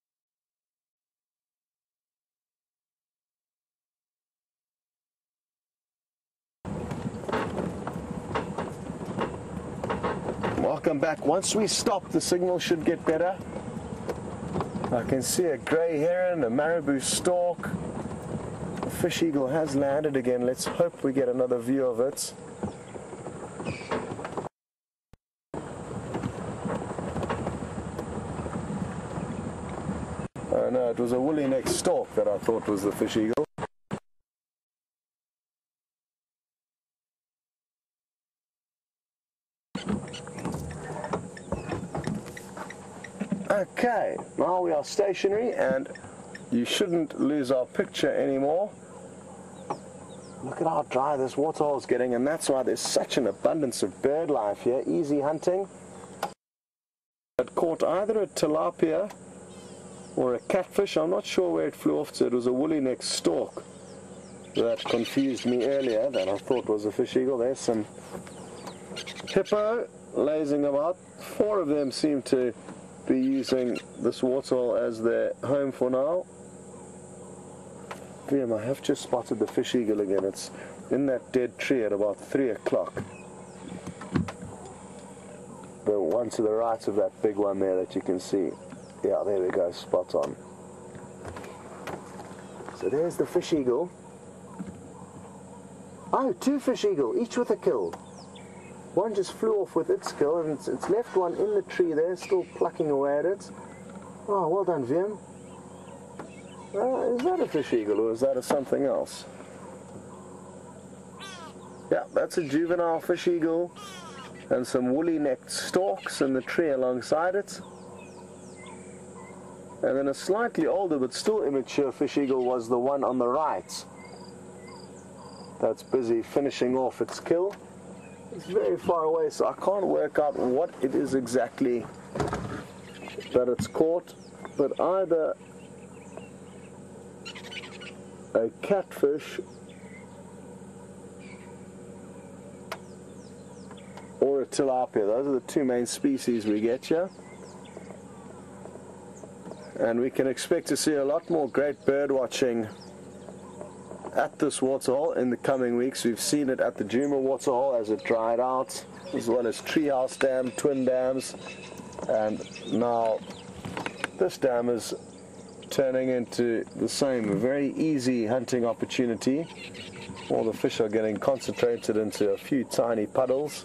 Welcome back. Once we stop, the signal should get better. I can see a grey heron, a marabou stork. The fish eagle has landed again. Let's hope we get another view of it. Oh no, it was a woolly-necked stork that I thought was the fish eagle. Okay, now we are stationary and you shouldn't lose our picture anymore. Look at how dry this waterhole is getting, and that's why there's such an abundance of bird life here. Easy hunting. It caught either a tilapia or a catfish. I'm not sure where it flew off to. It was a woolly-necked stork that confused me earlier, that I thought was a fish eagle. There's some hippo lazing about. Four of them seem to be using this waterhole as their home for now. V M, I have just spotted the fish eagle again. It's in that dead tree at about three o'clock. The one to the right of that big one there that you can see. Yeah, there we go, spot on. So there's the fish eagle. Oh, two fish eagle, each with a kill. one just flew off with its gill, and it's, it's left one in the tree there, still plucking away at it. Oh, well done, Vim. Uh, is that a fish eagle, or is that a something else? Yeah, that's a juvenile fish eagle, and some woolly-necked storks in the tree alongside it. And then a slightly older but still immature fish eagle was the one on the right. That's busy finishing off its kill. It's very far away, so I can't work out what it is exactly that it's caught, but either a catfish or a tilapia. Those are the two main species we get here. And we can expect to see a lot more great bird watching at this waterhole in the coming weeks. We've seen it at the Djuma waterhole as it dried out, as well as Treehouse Dam, Twin Dams, and now this dam is turning into the same, a very easy hunting opportunity. All the fish are getting concentrated into a few tiny puddles,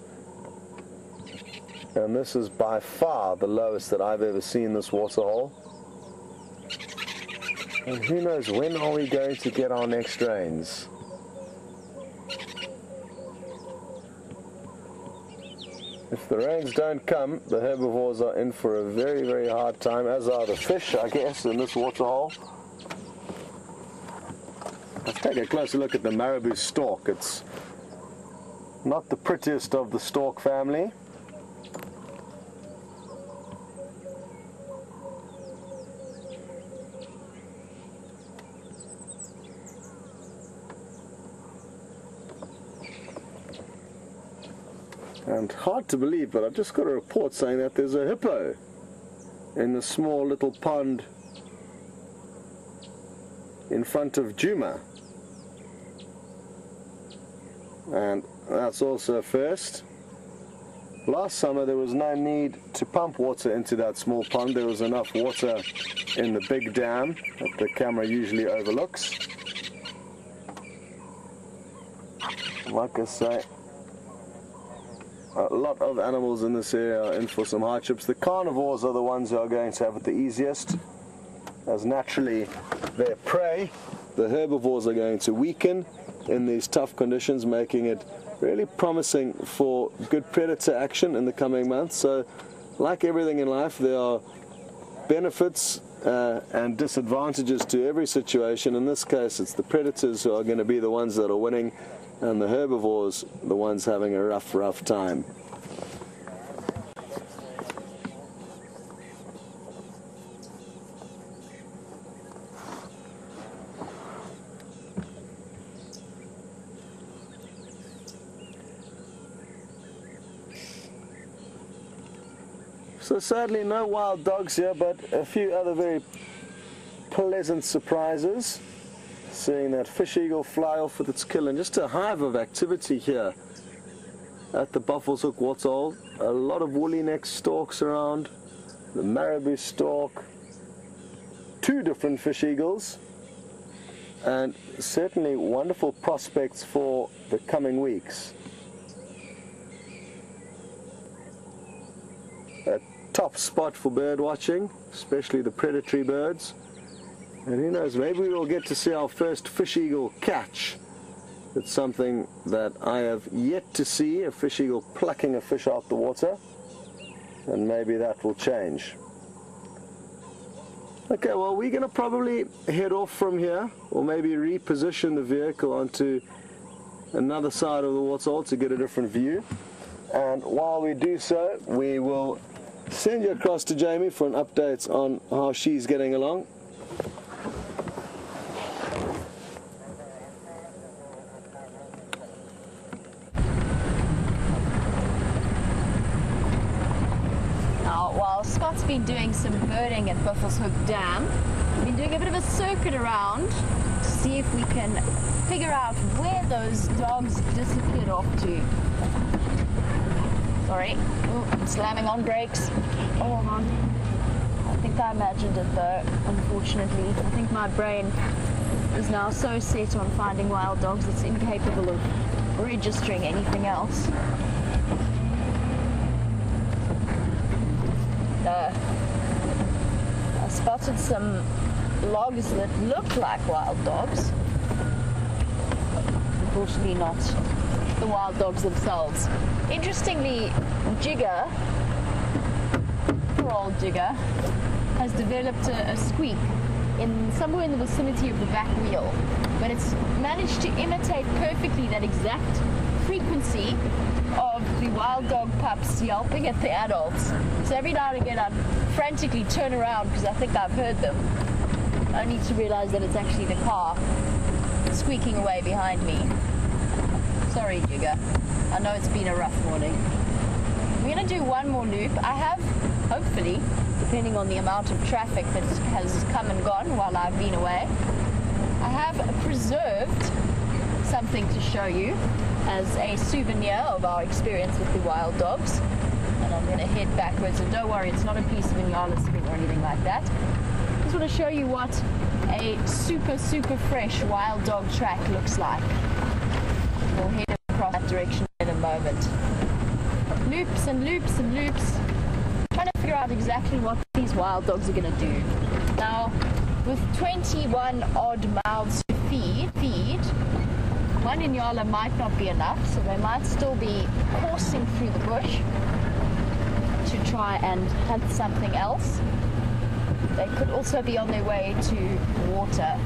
and this is by far the lowest that I've ever seen this waterhole. And who knows, when are we going to get our next rains? If the rains don't come, the herbivores are in for a very, very hard time, as are the fish, I guess, in this waterhole. Let's take a closer look at the marabou stork. It's not the prettiest of the stork family. And hard to believe, but I've just got a report saying that there's a hippo in the small little pond in front of Djuma. And that's also a first. Last summer there was no need to pump water into that small pond. There was enough water in the big dam that the camera usually overlooks. Like I say, a lot of animals in this area are in for some hardships. The carnivores are the ones who are going to have it the easiest, as naturally their prey, the herbivores, are going to weaken in these tough conditions, making it really promising for good predator action in the coming months. So, like everything in life, there are benefits uh, and disadvantages to every situation. In this case, it's the predators who are going to be the ones that are winning, and the herbivores the ones having a rough, rough time. So sadly no wild dogs here, but a few other very pleasant surprises. Seeing that fish eagle fly off with its kill, and just a hive of activity here at the Buffels Hook waterhole. A lot of woolly-necked storks around, the marabou stork, two different fish eagles, and certainly wonderful prospects for the coming weeks. A top spot for bird watching, especially the predatory birds. And who knows, maybe we'll get to see our first fish eagle catch. It's something that I have yet to see, a fish eagle plucking a fish out the water, and maybe that will change. Okay, well, we're going to probably head off from here, or maybe reposition the vehicle onto another side of the waterhole to get a different view. And while we do so, we will send you across to Jamie for an update on how she's getting along. Scott's been doing some birding at Buffels Hook Dam. We've been doing a bit of a circuit around to see if we can figure out where those dogs disappeared off to. Sorry, ooh, I'm slamming on brakes. Oh, hold on. I think I imagined it though, unfortunately. I think my brain is now so set on finding wild dogs it's incapable of registering anything else. No. I spotted some logs that look like wild dogs. Unfortunately not the wild dogs themselves. Interestingly, Jigger, poor old Jigger, has developed a, a squeak in somewhere in the vicinity of the back wheel, but it's managed to imitate perfectly that exact frequency of the wild dog pups yelping at the adults. So every now and again I frantically turn around because I think I've heard them, only to realize that it's actually the car squeaking away behind me. Sorry, Jigger. I know it's been a rough morning. We're going to do one more loop. I have, hopefully, depending on the amount of traffic that has come and gone while I've been away, I have preserved something to show you as a souvenir of our experience with the wild dogs. And I'm going to head backwards, and don't worry, it's not a piece of Inyala string or anything like that. I just want to show you what a super, super fresh wild dog track looks like. We'll head across that direction in a moment. Loops and loops and loops. Trying to figure out exactly what these wild dogs are going to do. Now, with twenty-one odd mouths to feed, feed, one Inyala might not be enough, so they might still be coursing through the bush to try and hunt something else. They could also be on their way to water.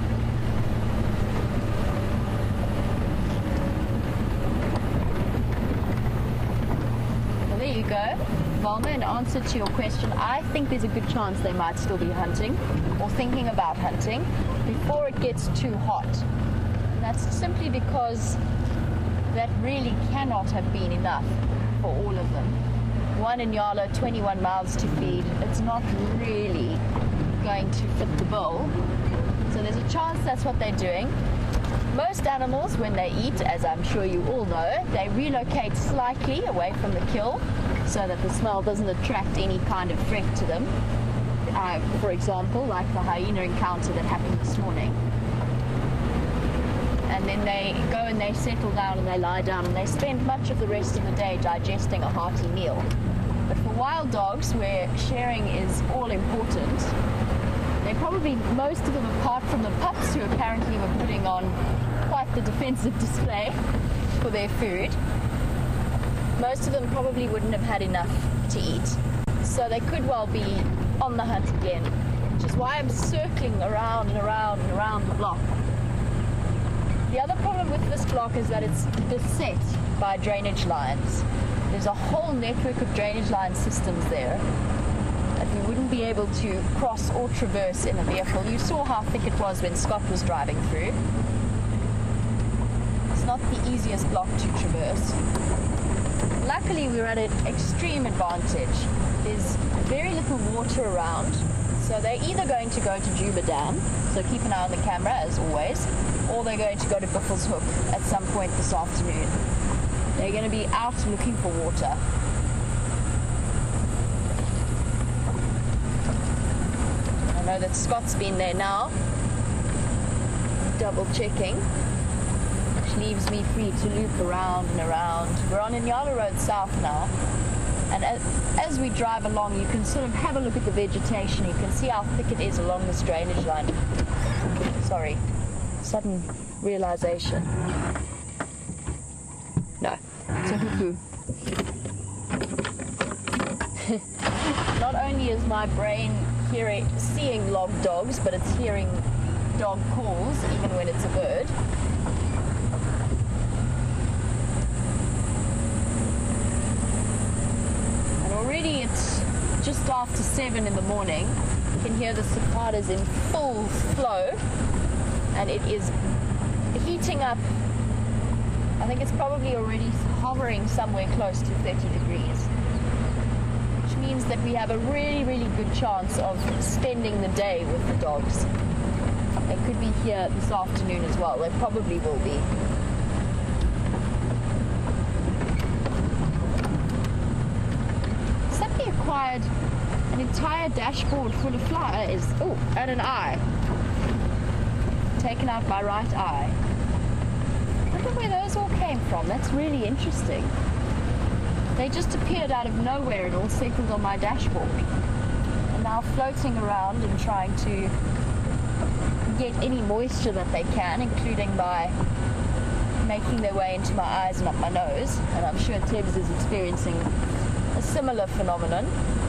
Well, there you go. Valma, in answer to your question, I think there's a good chance they might still be hunting or thinking about hunting before it gets too hot. And that's simply because that really cannot have been enough for all of them. One Inyala, twenty-one mouths to feed. It's not really going to fit the bill. So there's a chance that's what they're doing. Most animals, when they eat, as I'm sure you all know, they relocate slightly away from the kill so that the smell doesn't attract any kind of threat to them. Uh, for example, like the hyena encounter that happened this morning. And then they go and they settle down and they lie down and they spend much of the rest of the day digesting a hearty meal. But for wild dogs, where sharing is all important, they probably, most of them apart from the pups who apparently were putting on quite the defensive display for their food, most of them probably wouldn't have had enough to eat. So they could well be on the hunt again, which is why I'm circling around and around and around the block. The other problem with this block is that it's beset by drainage lines. There's a whole network of drainage line systems there that we wouldn't be able to cross or traverse in a vehicle. You saw how thick it was when Scott was driving through. It's not the easiest block to traverse. Luckily, we're at an extreme advantage. There's very little water around, so they're either going to go to Juba Dam, so keep an eye on the camera as always, or they're going to go to Buffelshoek at some point this afternoon. They're going to be out looking for water. I know that Scott's been there now, double checking, which leaves me free to loop around and around. We're on Inyala Road South now, and as, as we drive along, you can sort of have a look at the vegetation. You can see how thick it is along this drainage line. Sorry, sudden realization. No, it's a hoo-hoo. Not only is my brain hearing, seeing log dogs, but it's hearing dog calls, even when it's a bird. And already it's just after seven in the morning. You can hear the cicadas in full flow, and it is heating up. I think it's probably already hovering somewhere close to thirty degrees, which means that we have a really, really good chance of spending the day with the dogs. They could be here this afternoon as well. They probably will be. Somebody acquired an entire dashboard full of flies. Oh, and an eye. Taken out my right eye. I wonder where those all came from. That's really interesting. They just appeared out of nowhere and all settled on my dashboard. now floating around and trying to get any moisture that they can, including by making their way into my eyes and up my nose. And I'm sure Tibbs is experiencing a similar phenomenon.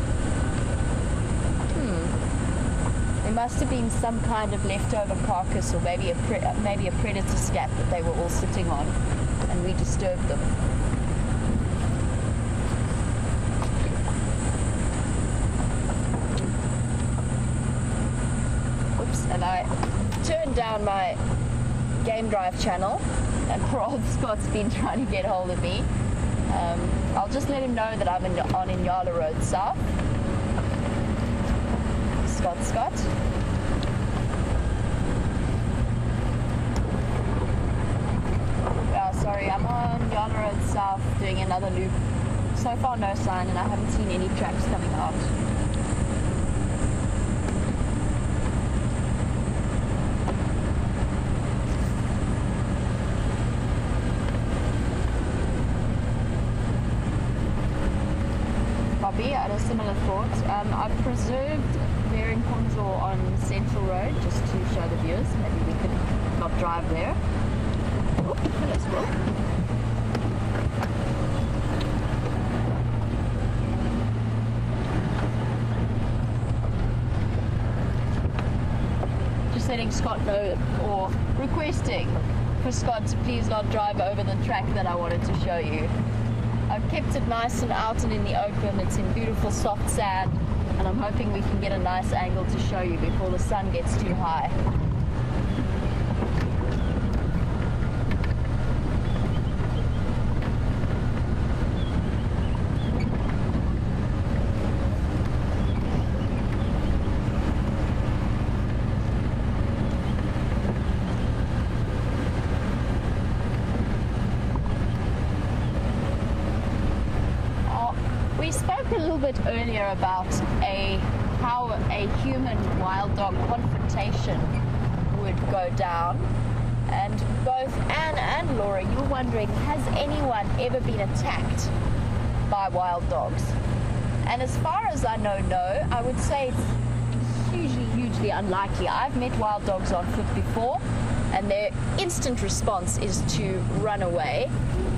Hmm. There must have been some kind of leftover carcass, or maybe a pre- maybe a predator scat that they were all sitting on, and we disturbed them. Oops, and I turned down my Game Drive channel, and poor old Scott's been trying to get hold of me. Um, I'll just let him know that I'm in, on Inyala Road South. Scott, Scott. Oh, sorry, I'm on Inyala Road South doing another loop. So far no sign, and I haven't seen any tracks coming out. I had a similar thought. Um, I've preserved Beringponzor on Central Road just to show the viewers. Maybe we could not drive there. Oh, hello, squirrel. Just letting Scott know, or requesting for Scott to please not drive over the track that I wanted to show you. I've kept it nice and out and in the open. It's in beautiful soft sand, and I'm hoping we can get a nice angle to show you before the sun gets too high. We spoke a little bit earlier about a how a human wild dog confrontation would go down, and both Anne and Laura, you were wondering, has anyone ever been attacked by wild dogs? And as far as I know, no. I would say it's hugely, hugely unlikely. I've met wild dogs on foot before, and their instant response is to run away.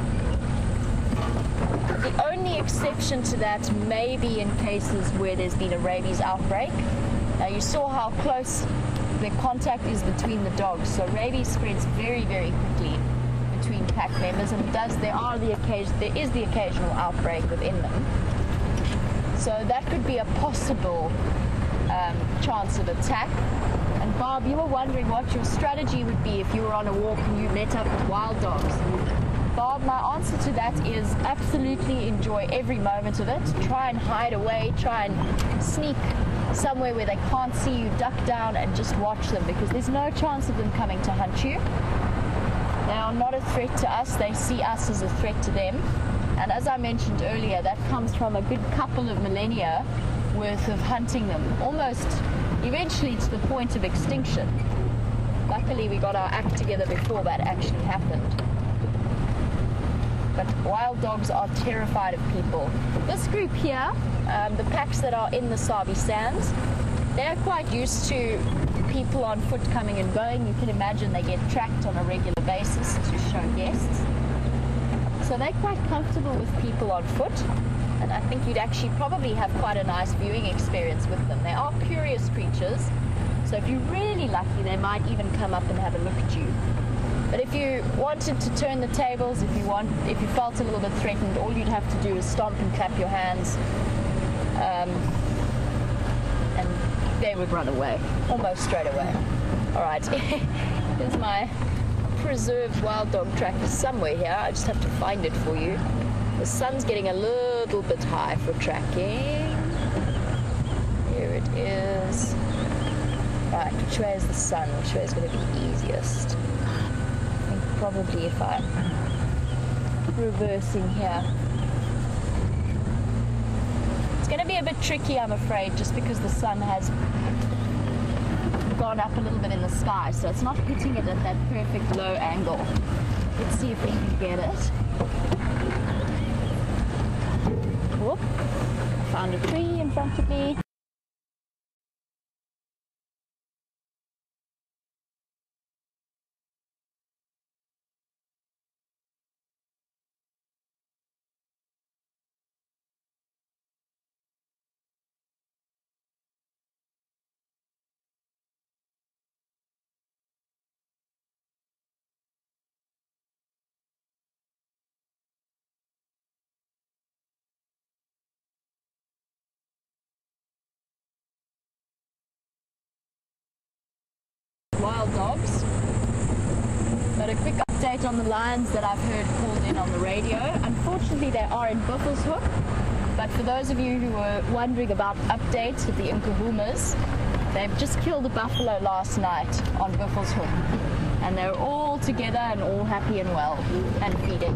The only exception to that may be in cases where there's been a rabies outbreak. Now, you saw how close the contact is between the dogs, so rabies spreads very, very quickly between pack members, and does there are the occasion there is the occasional outbreak within them. So that could be a possible um, chance of attack. And Barb, you were wondering what your strategy would be if you were on a walk and you met up with wild dogs. Bob, my answer to that is absolutely enjoy every moment of it. Try and hide away, try and sneak somewhere where they can't see you, duck down and just watch them, because there's no chance of them coming to hunt you. They are not a threat to us, they see us as a threat to them. And as I mentioned earlier, that comes from a good couple of millennia worth of hunting them, almost eventually to the point of extinction. Luckily we got our act together before that actually happened. But wild dogs are terrified of people. This group here, um, the packs that are in the Sabi Sands, they're quite used to people on foot coming and going. You can imagine they get tracked on a regular basis to show guests. So they're quite comfortable with people on foot, and I think you'd actually probably have quite a nice viewing experience with them. They are curious creatures, so if you're really lucky, they might even come up and have a look at you. But if you wanted to turn the tables, if you want, if you felt a little bit threatened, all you'd have to do is stomp and clap your hands, um, and they would run away, almost straight away. All right, here's my preserved wild dog tracker somewhere here. I just have to find it for you. The sun's getting a little bit high for tracking. Here it is. Right, which way is the sun? Which way is going to be easiest? Probably if I'm reversing here. It's going to be a bit tricky, I'm afraid, just because the sun has gone up a little bit in the sky, so it's not hitting it at that perfect low angle. Let's see if we can get it. Whoop. Found a tree in front of me. a quick update on the lions that I've heard called in on the radio. Unfortunately, they are in Buffelshoek, but for those of you who were wondering about updates with the Nkuhumas, they've just killed a buffalo last night on Buffelshoek, and they're all together and all happy and well and feeding.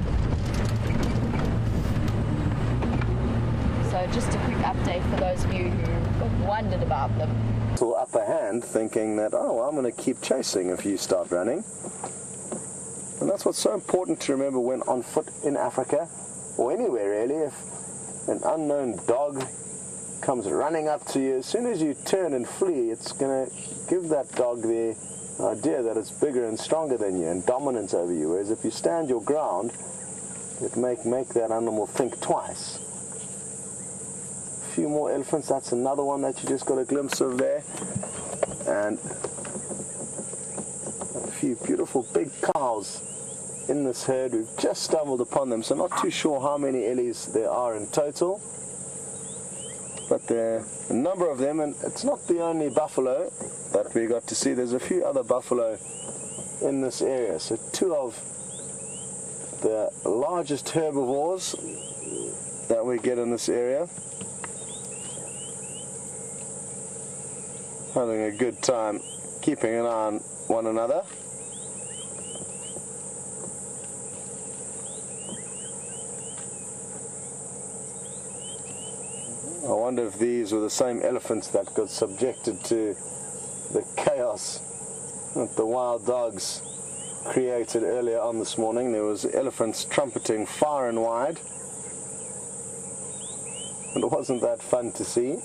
So just a quick update for those of you who wondered about them. Little upper hand, thinking that, oh, I'm going to keep chasing if you start running. And that's what's so important to remember when on foot in Africa, or anywhere really. If an unknown dog comes running up to you, as soon as you turn and flee, it's going to give that dog the idea that it's bigger and stronger than you and dominant over you. Whereas if you stand your ground, it may make that animal think twice. A few more elephants, that's another one that you just got a glimpse of there. And a few beautiful big cows in this herd. We've just stumbled upon them, so not too sure how many ellies there are in total. But there are a number of them, and it's not the only buffalo that we got to see. There's a few other buffalo in this area. So two of the largest herbivores that we get in this area, having a good time, keeping an eye on one another. I wonder if these were the same elephants that got subjected to the chaos that the wild dogs created earlier on this morning. There was elephants trumpeting far and wide. And wasn't that fun to see?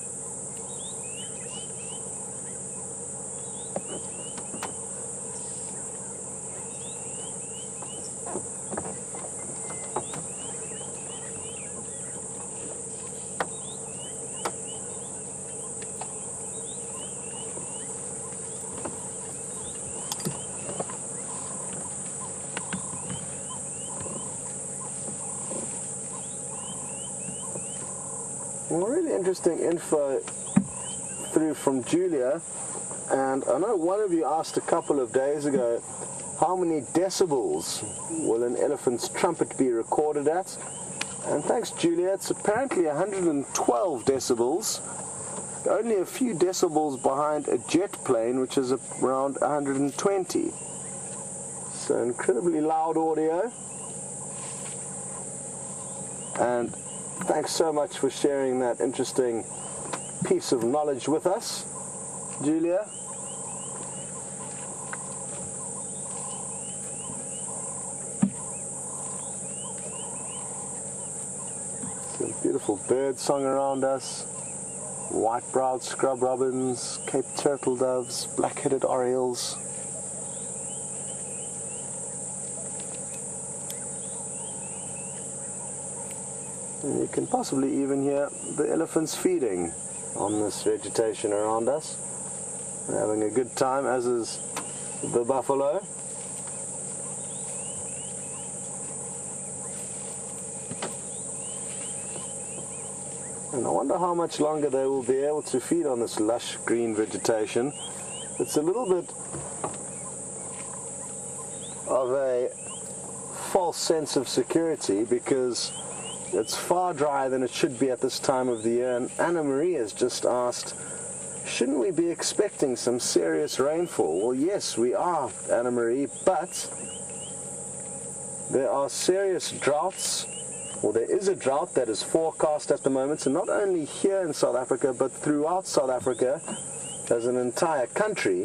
Well, really interesting info through from Julia, and I know one of you asked a couple of days ago how many decibels will an elephant's trumpet be recorded at, and thanks Julia, it's apparently one hundred twelve decibels, only a few decibels behind a jet plane, which is around one hundred twenty. So incredibly loud audio. And thanks so much for sharing that interesting piece of knowledge with us, Julia. Some beautiful bird song around us. White-browed scrub robins, Cape turtle doves, black-headed orioles. And you can possibly even hear the elephants feeding on this vegetation around us. They're having a good time, as is the buffalo. And I wonder how much longer they will be able to feed on this lush green vegetation. It's a little bit of a false sense of security because it's far drier than it should be at this time of the year, and Anna Marie has just asked, shouldn't we be expecting some serious rainfall? Well, yes, we are, Anna Marie, but there are serious droughts, or there is a drought that is forecast at the moment, so not only here in South Africa, but throughout South Africa as an entire country.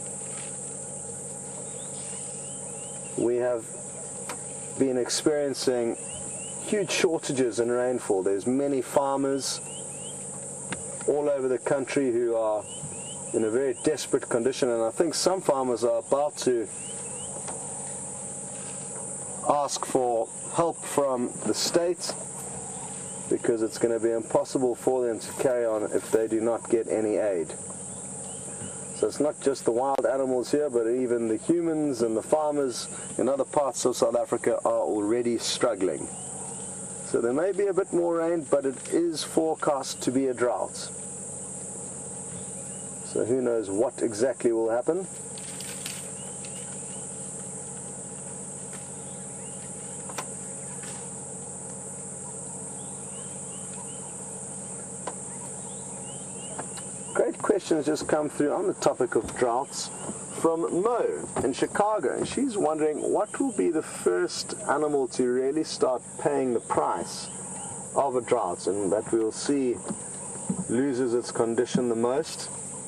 We have been experiencing huge shortages in rainfall. There's many farmers all over the country who are in a very desperate condition, and I think some farmers are about to ask for help from the state because it's going to be impossible for them to carry on if they do not get any aid. So it's not just the wild animals here, but even the humans and the farmers in other parts of South Africa are already struggling. So there may be a bit more rain, but it is forecast to be a drought. So who knows what exactly will happen. question has just come through on the topic of droughts from Mo in Chicago, and she's wondering what will be the first animal to really start paying the price of a drought, and that we'll see loses its condition the most.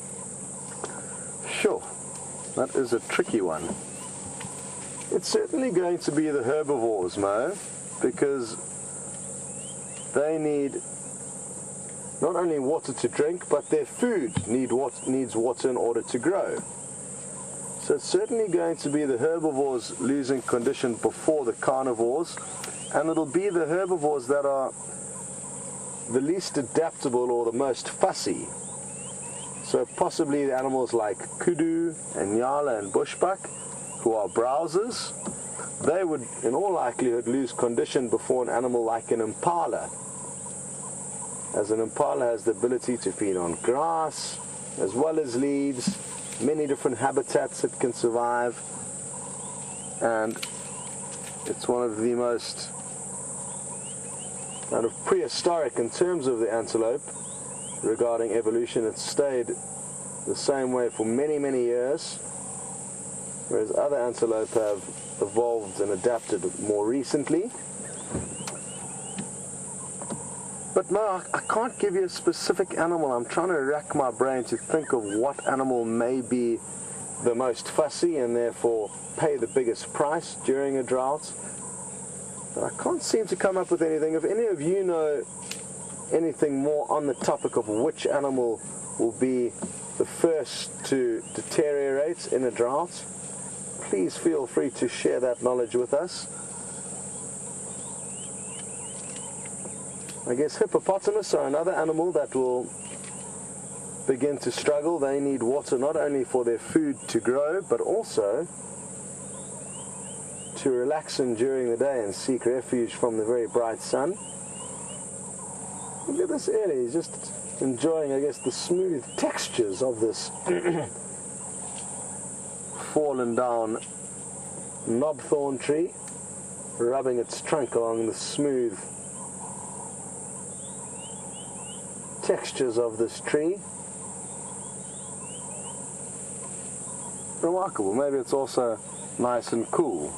Sure, that is a tricky one. It's certainly going to be the herbivores, Mo, because they need not only water to drink, but their food need wat- needs water in order to grow. So it's certainly going to be the herbivores losing condition before the carnivores, and it'll be the herbivores that are the least adaptable or the most fussy. So possibly the animals like kudu and nyala and bushbuck, who are browsers, they would in all likelihood lose condition before an animal like an impala, as an impala has the ability to feed on grass as well as leaves, many different habitats it can survive, and it's one of the most kind of prehistoric in terms of the antelope regarding evolution. It's stayed the same way for many many years, whereas other antelope have evolved and adapted more recently. But no, I can't give you a specific animal. I'm trying to rack my brain to think of what animal may be the most fussy and therefore pay the biggest price during a drought. But I can't seem to come up with anything. If any of you know anything more on the topic of which animal will be the first to deteriorate in a drought, please feel free to share that knowledge with us. I guess hippopotamus are another animal that will begin to struggle. They need water not only for their food to grow, but also to relax in during the day and seek refuge from the very bright sun. Look at this Ellie, he's just enjoying, I guess, the smooth textures of this fallen down knobthorn tree, rubbing its trunk along the smooth textures of this tree. Remarkable. Maybe it's also nice and cool.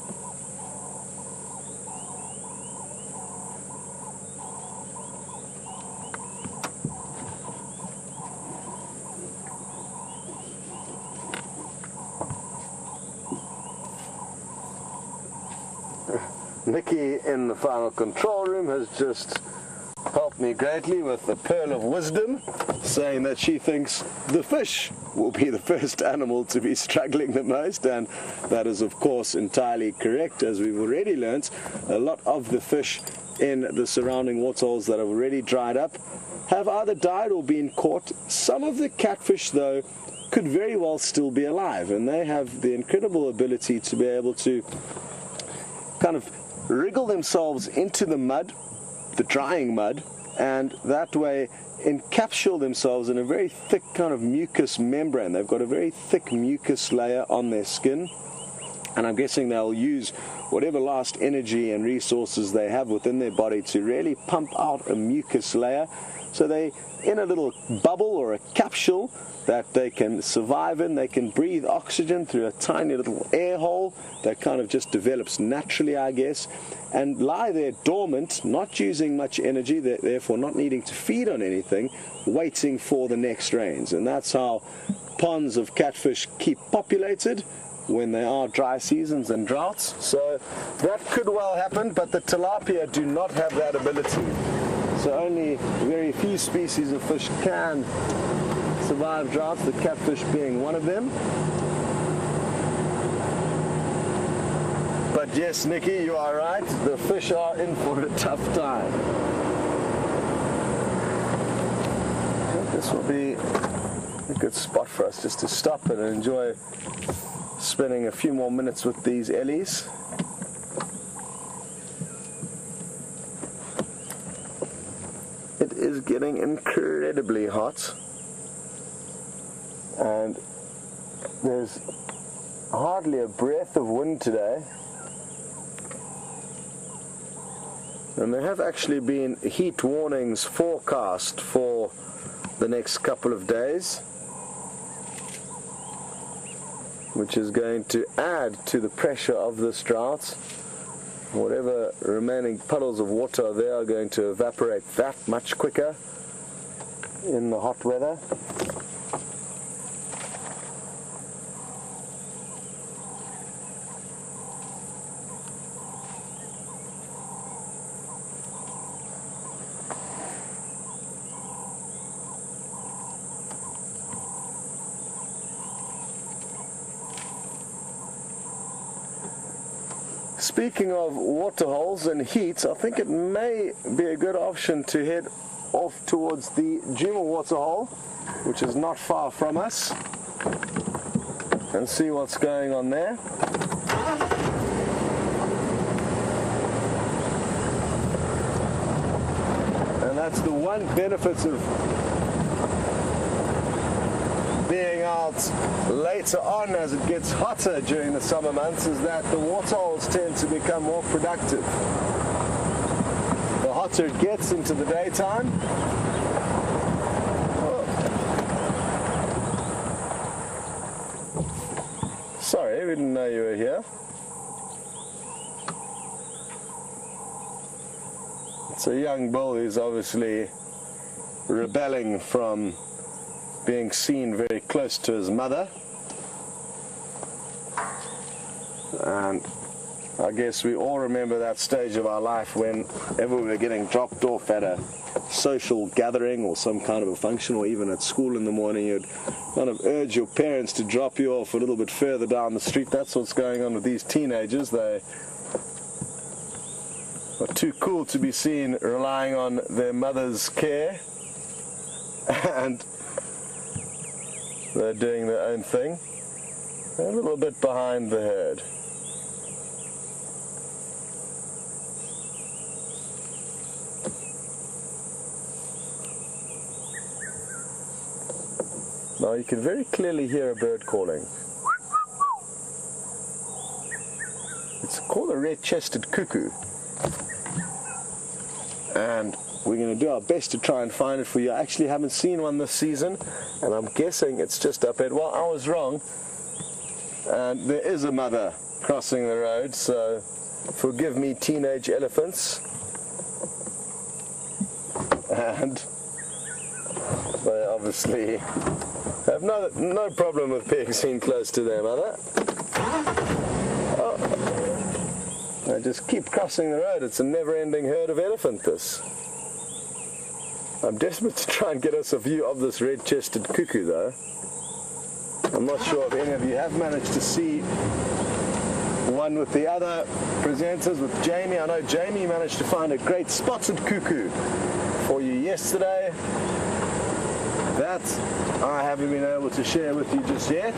Nikki in the final control room has just helped me greatly with the pearl of wisdom, saying that she thinks the fish will be the first animal to be struggling the most, and that is of course entirely correct. As we've already learnt, a lot of the fish in the surrounding waterholes that have already dried up have either died or been caught. Some of the catfish though could very well still be alive, and they have the incredible ability to be able to kind of wriggle themselves into the mud, the drying mud, and that way encapsulate themselves in a very thick kind of mucus membrane. They've got a very thick mucus layer on their skin, and I'm guessing they'll use whatever last energy and resources they have within their body to really pump out a mucus layer, so they in a little bubble or a capsule that they can survive in. They can breathe oxygen through a tiny little air hole that kind of just develops naturally, I guess, and lie there dormant, not using much energy, therefore not needing to feed on anything, waiting for the next rains. And that's how ponds of catfish keep populated when there are dry seasons and droughts. So that could well happen, but the tilapia do not have that ability. So only very few species of fish can survive droughts, the catfish being one of them. But yes, Nikki, you are right. The fish are in for a tough time. I think this will be a good spot for us just to stop and enjoy spending a few more minutes with these Ellies. It is getting incredibly hot, and there's hardly a breath of wind today. And there have actually been heat warnings forecast for the next couple of days, which is going to add to the pressure of this drought. Whatever remaining puddles of water there are going to evaporate that much quicker in the hot weather. Speaking of waterholes and heat, I think it may be a good option to head off towards the Djuma waterhole, which is not far from us, and see what's going on there. And that's the one benefit of being out later on as it gets hotter during the summer months, is that the waterholes tend to become more productive. The hotter it gets into the daytime, oh. Sorry, we didn't know you were here. It's a young bull who's obviously rebelling from being seen very close to his mother, and I guess we all remember that stage of our life whenever we were getting dropped off at a social gathering or some kind of a function, or even at school in the morning, you'd kind of urge your parents to drop you off a little bit further down the street. That's what's going on with these teenagers. They are too cool to be seen relying on their mother's care, and they're doing their own thing. They're a little bit behind the herd. Now you can very clearly hear a bird calling. It's called a red-chested cuckoo. And we're going to do our best to try and find it for you. I actually haven't seen one this season, and I'm guessing it's just up ahead. Well, I was wrong. And there is a mother crossing the road, so forgive me, teenage elephants. And they obviously have no, no problem with being seen close to their mother. Oh. They just keep crossing the road. It's a never-ending herd of elephant, this. I'm desperate to try and get us a view of this red-chested cuckoo, though. I'm not sure if any of you have managed to see one with the other presenters, with Jamie. I know Jamie managed to find a great spotted cuckoo for you yesterday. That I haven't been able to share with you just yet.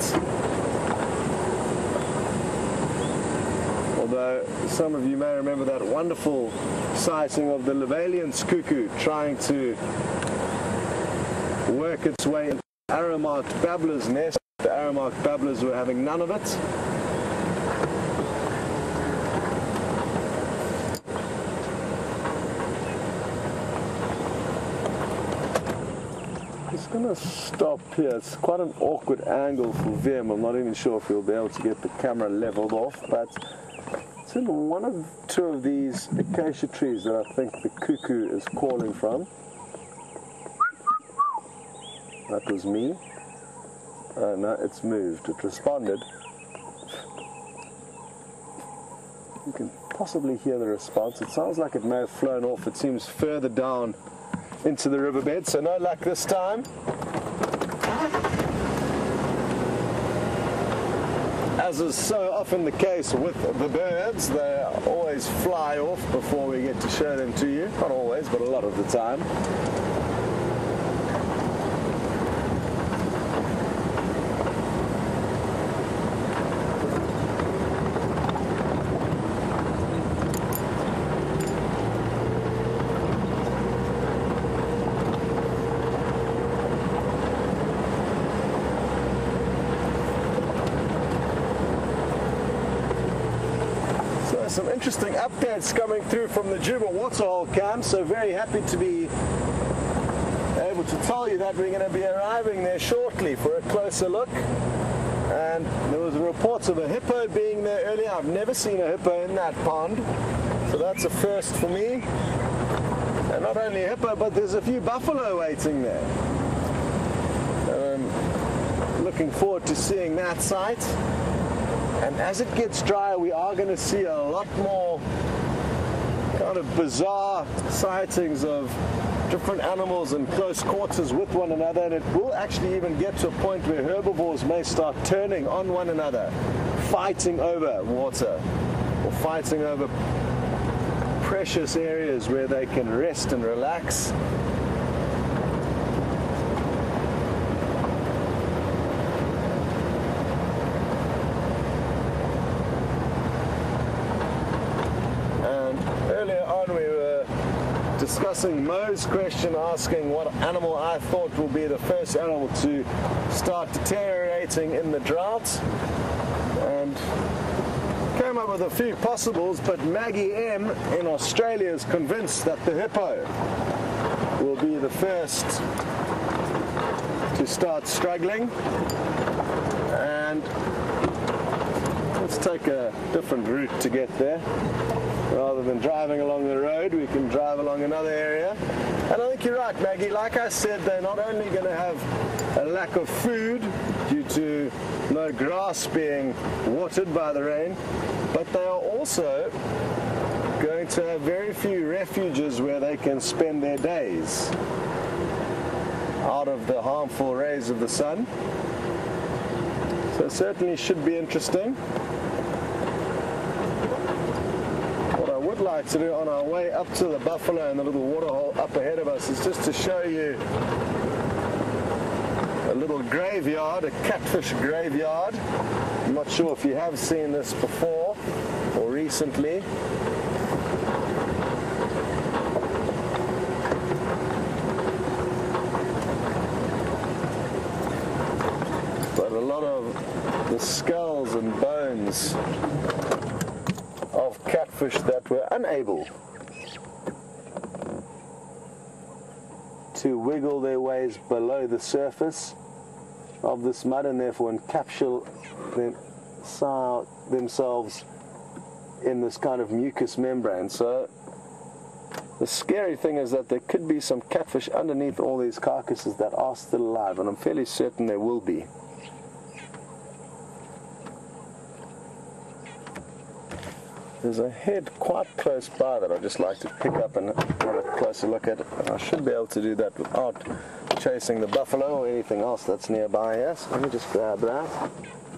Although some of you may remember that wonderful sighting of the Levalian's cuckoo trying to work its way into the Arrow-marked babbler's nest. The Arrow-marked babblers were having none of it. Just going to stop here. It's quite an awkward angle for Vim. I'm not even sure if we'll be able to get the camera leveled off, but it's in one of two of these acacia trees that I think the cuckoo is calling from. That was me. Uh, no, it's moved. It responded. You can possibly hear the response. It sounds like it may have flown off. It seems further down into the riverbed, so no luck this time. As is so often the case with the birds, they always fly off before we get to show them to you. Not always, but a lot of the time. Some interesting updates coming through from the Djuma Waterhole camp, so very happy to be able to tell you that we're going to be arriving there shortly for a closer look. And there was reports of a hippo being there earlier. I've never seen a hippo in that pond, so that's a first for me. And not only a hippo, but there's a few buffalo waiting there. Um, looking forward to seeing that sight. And as it gets drier, we are going to see a lot more kind of bizarre sightings of different animals in close quarters with one another, and it will actually even get to a point where herbivores may start turning on one another, fighting over water or fighting over precious areas where they can rest and relax. And earlier on we were discussing Mo's question, asking what animal I thought will be the first animal to start deteriorating in the drought, and came up with a few possibles, but Maggie M in Australia is convinced that the hippo will be the first to start struggling. And let's take a different route to get there. Rather than driving along the road, we can drive along another area. And I think you're right, Maggie. Like I said, they're not only going to have a lack of food due to no grass being watered by the rain, but they are also going to have very few refuges where they can spend their days out of the harmful rays of the sun. So it certainly should be interesting. Like to do on our way up to the buffalo and the little waterhole up ahead of us is just to show you a little graveyard, a catfish graveyard. I'm not sure if you have seen this before or recently. But a lot of the skulls and bones of catfish that were unable to wiggle their ways below the surface of this mud and therefore encapsulate them, themselves in this kind of mucus membrane. So the scary thing is that there could be some catfish underneath all these carcasses that are still alive, and I'm fairly certain there will be. There's a head quite close by that I'd just like to pick up and have a closer look at. And I should be able to do that without chasing the buffalo or anything else that's nearby here. So let me just grab that.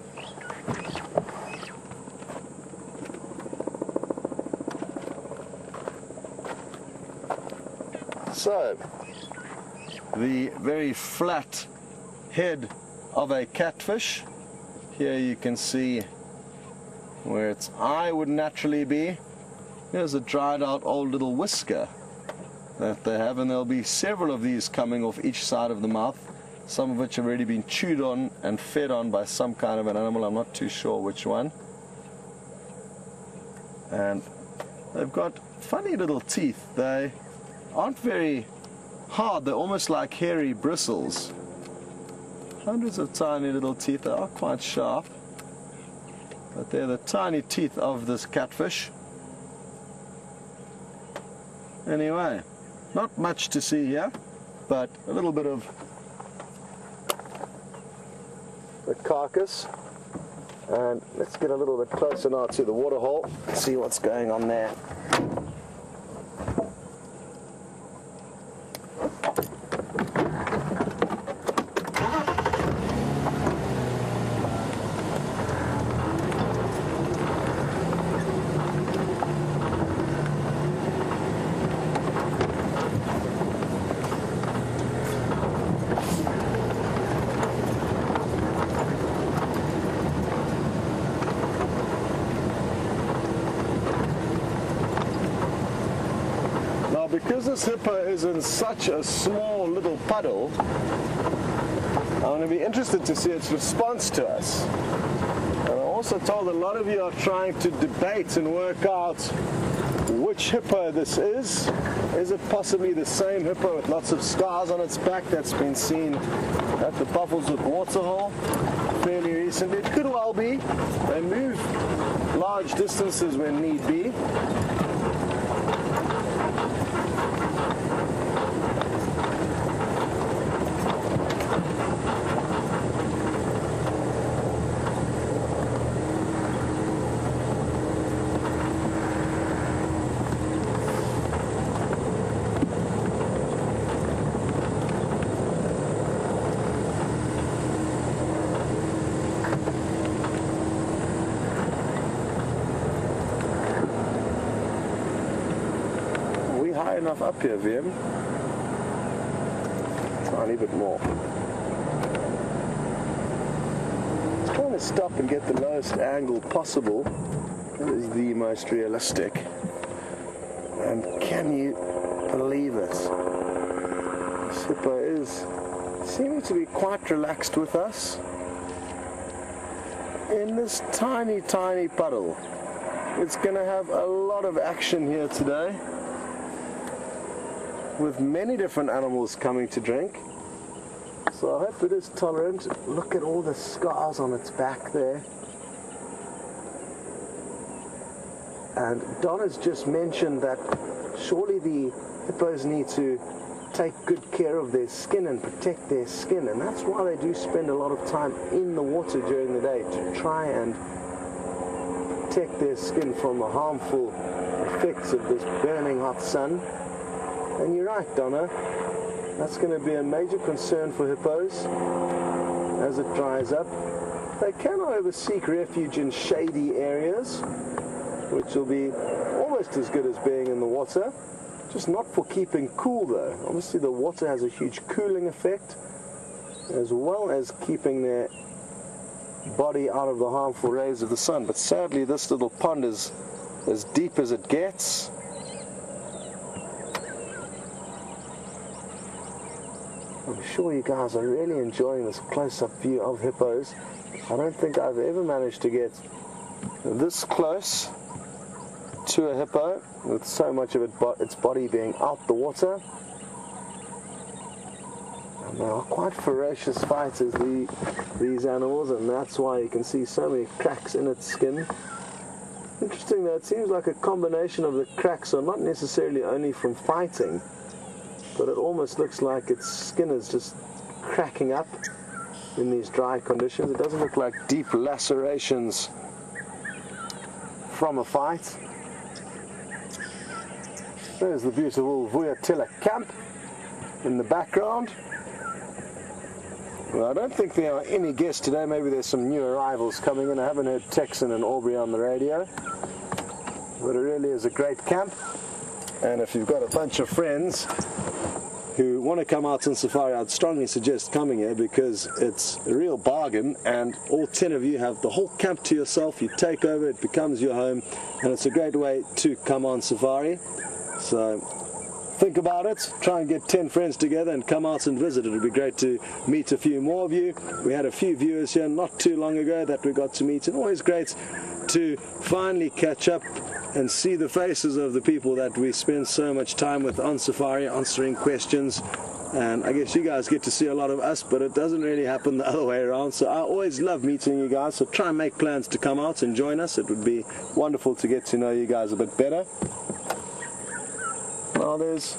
So, the very flat head of a catfish. Here you can see where its eye would naturally be. Here's a dried out old little whisker that they have, and there'll be several of these coming off each side of the mouth, some of which have already been chewed on and fed on by some kind of an animal. I'm not too sure which one. And they've got funny little teeth. They aren't very hard, they're almost like hairy bristles. Hundreds of tiny little teeth. They are quite sharp. But they're the tiny teeth of this catfish. Anyway, not much to see here, but a little bit of the carcass. And let's get a little bit closer now to the waterhole, see what's going on there. Because this hippo is in such a small little puddle, I'm going to be interested to see its response to us. And I'm also told a lot of you are trying to debate and work out which hippo this is. Is it possibly the same hippo with lots of scars on its back that's been seen at the Buffelshoek Waterhole fairly recently? It could well be. They move large distances when need be. High enough up here, V M. Tiny bit more. Just trying to stop and get the lowest angle possible. That is the most realistic. And can you believe it? This hippo is seeming to be quite relaxed with us in this tiny, tiny puddle. It's going to have a lot of action here today, with many different animals coming to drink. So I hope it is tolerant. Look at all the scars on its back there. And Donna's just mentioned that surely the hippos need to take good care of their skin and protect their skin, and that's why they do spend a lot of time in the water during the day, to try and protect their skin from the harmful effects of this burning hot sun. And you're right, Donna, that's going to be a major concern for hippos as it dries up. They can, however, seek refuge in shady areas, which will be almost as good as being in the water, just not for keeping cool though. Obviously the water has a huge cooling effect, as well as keeping their body out of the harmful rays of the sun. But sadly this little pond is as deep as it gets. I'm sure you guys are really enjoying this close-up view of hippos. I don't think I've ever managed to get this close to a hippo with so much of it, its body being out the water. And they are quite ferocious fighters, the, these animals, and that's why you can see so many cracks in its skin. Interesting though, it seems like a combination of the cracks are not necessarily only from fighting, but it almost looks like its skin is just cracking up in these dry conditions. It doesn't look like deep lacerations from a fight. There's the beautiful Vuyatilla camp in the background. Well, I don't think there are any guests today. Maybe there's some new arrivals coming in. I haven't heard Texan and Aubrey on the radio, but it really is a great camp. And if you've got a bunch of friends who want to come out on safari, I'd strongly suggest coming here, because it's a real bargain, and all ten of you have the whole camp to yourself. You take over, it becomes your home, and it's a great way to come on safari. So think about it, try and get ten friends together and come out and visit. It would be great to meet a few more of you. We had a few viewers here not too long ago that we got to meet, and always great to finally catch up and see the faces of the people that we spend so much time with on safari, answering questions. And I guess you guys get to see a lot of us, but it doesn't really happen the other way around. So I always love meeting you guys, so try and make plans to come out and join us. It would be wonderful to get to know you guys a bit better. Now there's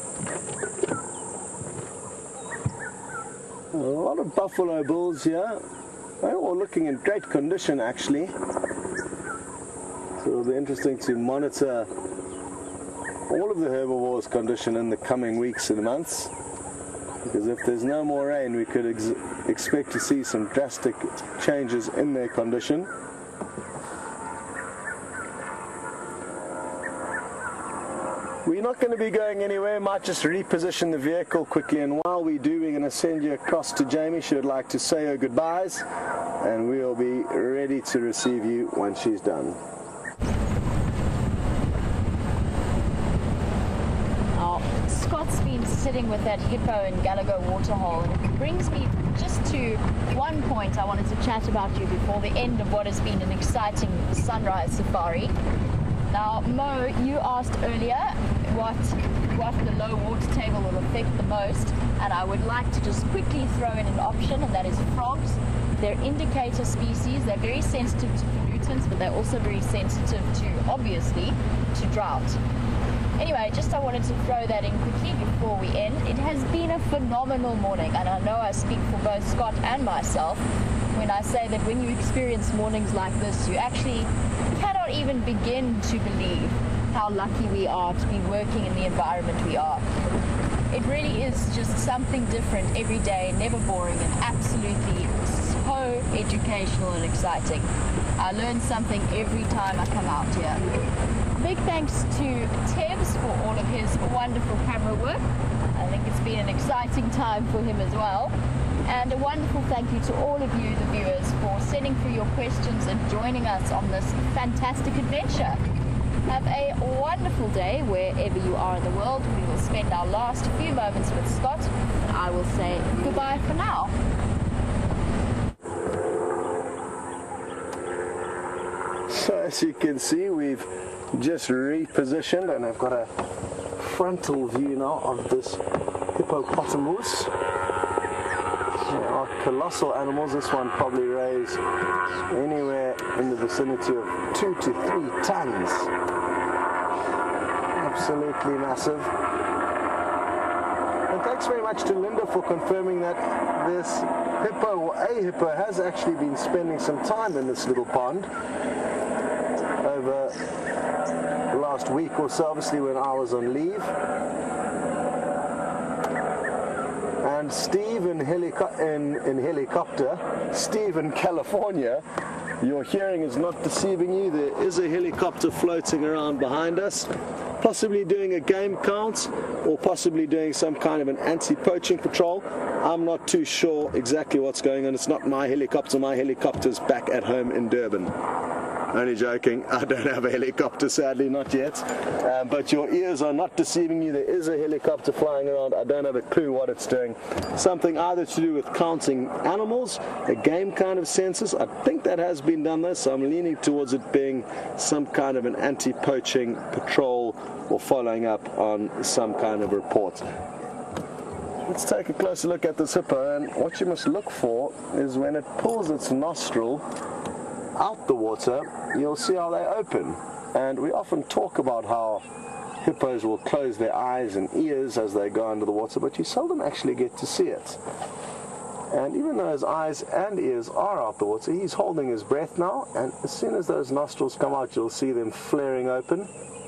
a lot of buffalo bulls here. They're all looking in great condition actually. So it'll be interesting to monitor all of the herbivores' condition in the coming weeks and months, because if there's no more rain we could ex expect to see some drastic changes in their condition. We're not going to be going anywhere, might just reposition the vehicle quickly, and while we do, we're going to send you across to Jamie. She would like to say her goodbyes, and we'll be ready to receive you when she's done. Oh, Scott's been sitting with that hippo in Gallagher Waterhole, and it brings me just to one point I wanted to chat about you before the end of what has been an exciting sunrise safari. Now, Mo, you asked earlier what what the low water table will affect the most, and I would like to just quickly throw in an option, and that is frogs. They're indicator species. They're very sensitive to pollutants, but they're also very sensitive to, obviously, to drought. Anyway, just I wanted to throw that in quickly before we end. It has been a phenomenal morning, and I know I speak for both Scott and myself when I say that when you experience mornings like this, you actually cannot even begin to believe how lucky we are to be working in the environment we are. It really is just something different every day, never boring, and absolutely so educational and exciting. I learn something every time I come out here. Big thanks to Tevs for all of his wonderful camera work. I think it's been an exciting time for him as well. And a wonderful thank you to all of you, the viewers, for sending through your questions and joining us on this fantastic adventure. Have a wonderful day wherever you are in the world. We will spend our last few moments with Scott, and I will say goodbye for now. So as you can see, we've just repositioned, and I've got a frontal view now of this hippopotamus. They are colossal animals. This one probably weighs anywhere in the vicinity of two to three tons. Absolutely massive. And thanks very much to Linda for confirming that this hippo, or a hippo, has actually been spending some time in this little pond over the last week or so, obviously when I was on leave. And Steve in, helico in, in helicopter, Steve in California, your hearing is not deceiving you. There is a helicopter floating around behind us, possibly doing a game count or possibly doing some kind of an anti-poaching patrol. I'm not too sure exactly what's going on. It's not my helicopter. My helicopter's back at home in Durban. Only joking, I don't have a helicopter, sadly, not yet. Um, but your ears are not deceiving you. There is a helicopter flying around. I don't have a clue what it's doing. Something either to do with counting animals, a game kind of census. I think that has been done though, so I'm leaning towards it being some kind of an anti-poaching patrol or following up on some kind of report. Let's take a closer look at this hippo, and what you must look for is when it pulls its nostril out the water, you'll see how they open. And we often talk about how hippos will close their eyes and ears as they go under the water, but you seldom actually get to see it. And even though his eyes and ears are out the water, he's holding his breath now, and as soon as those nostrils come out, you'll see them flaring open.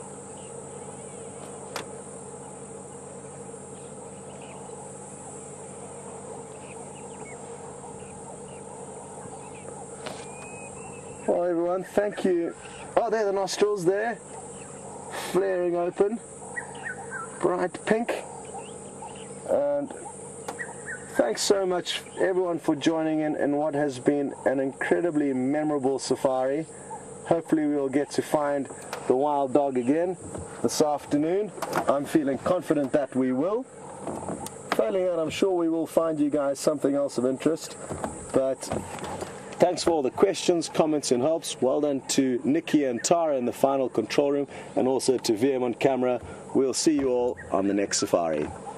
Well, everyone, thank you. Oh, there are the nostrils there, flaring open, bright pink. And thanks so much, everyone, for joining in in what has been an incredibly memorable safari. Hopefully we will get to find the wild dog again this afternoon. I'm feeling confident that we will. Failing that, I'm sure we will find you guys something else of interest. But thanks for all the questions, comments and helps. Well done to Nikki and Tara in the final control room, and also to V M on camera. We'll see you all on the next safari.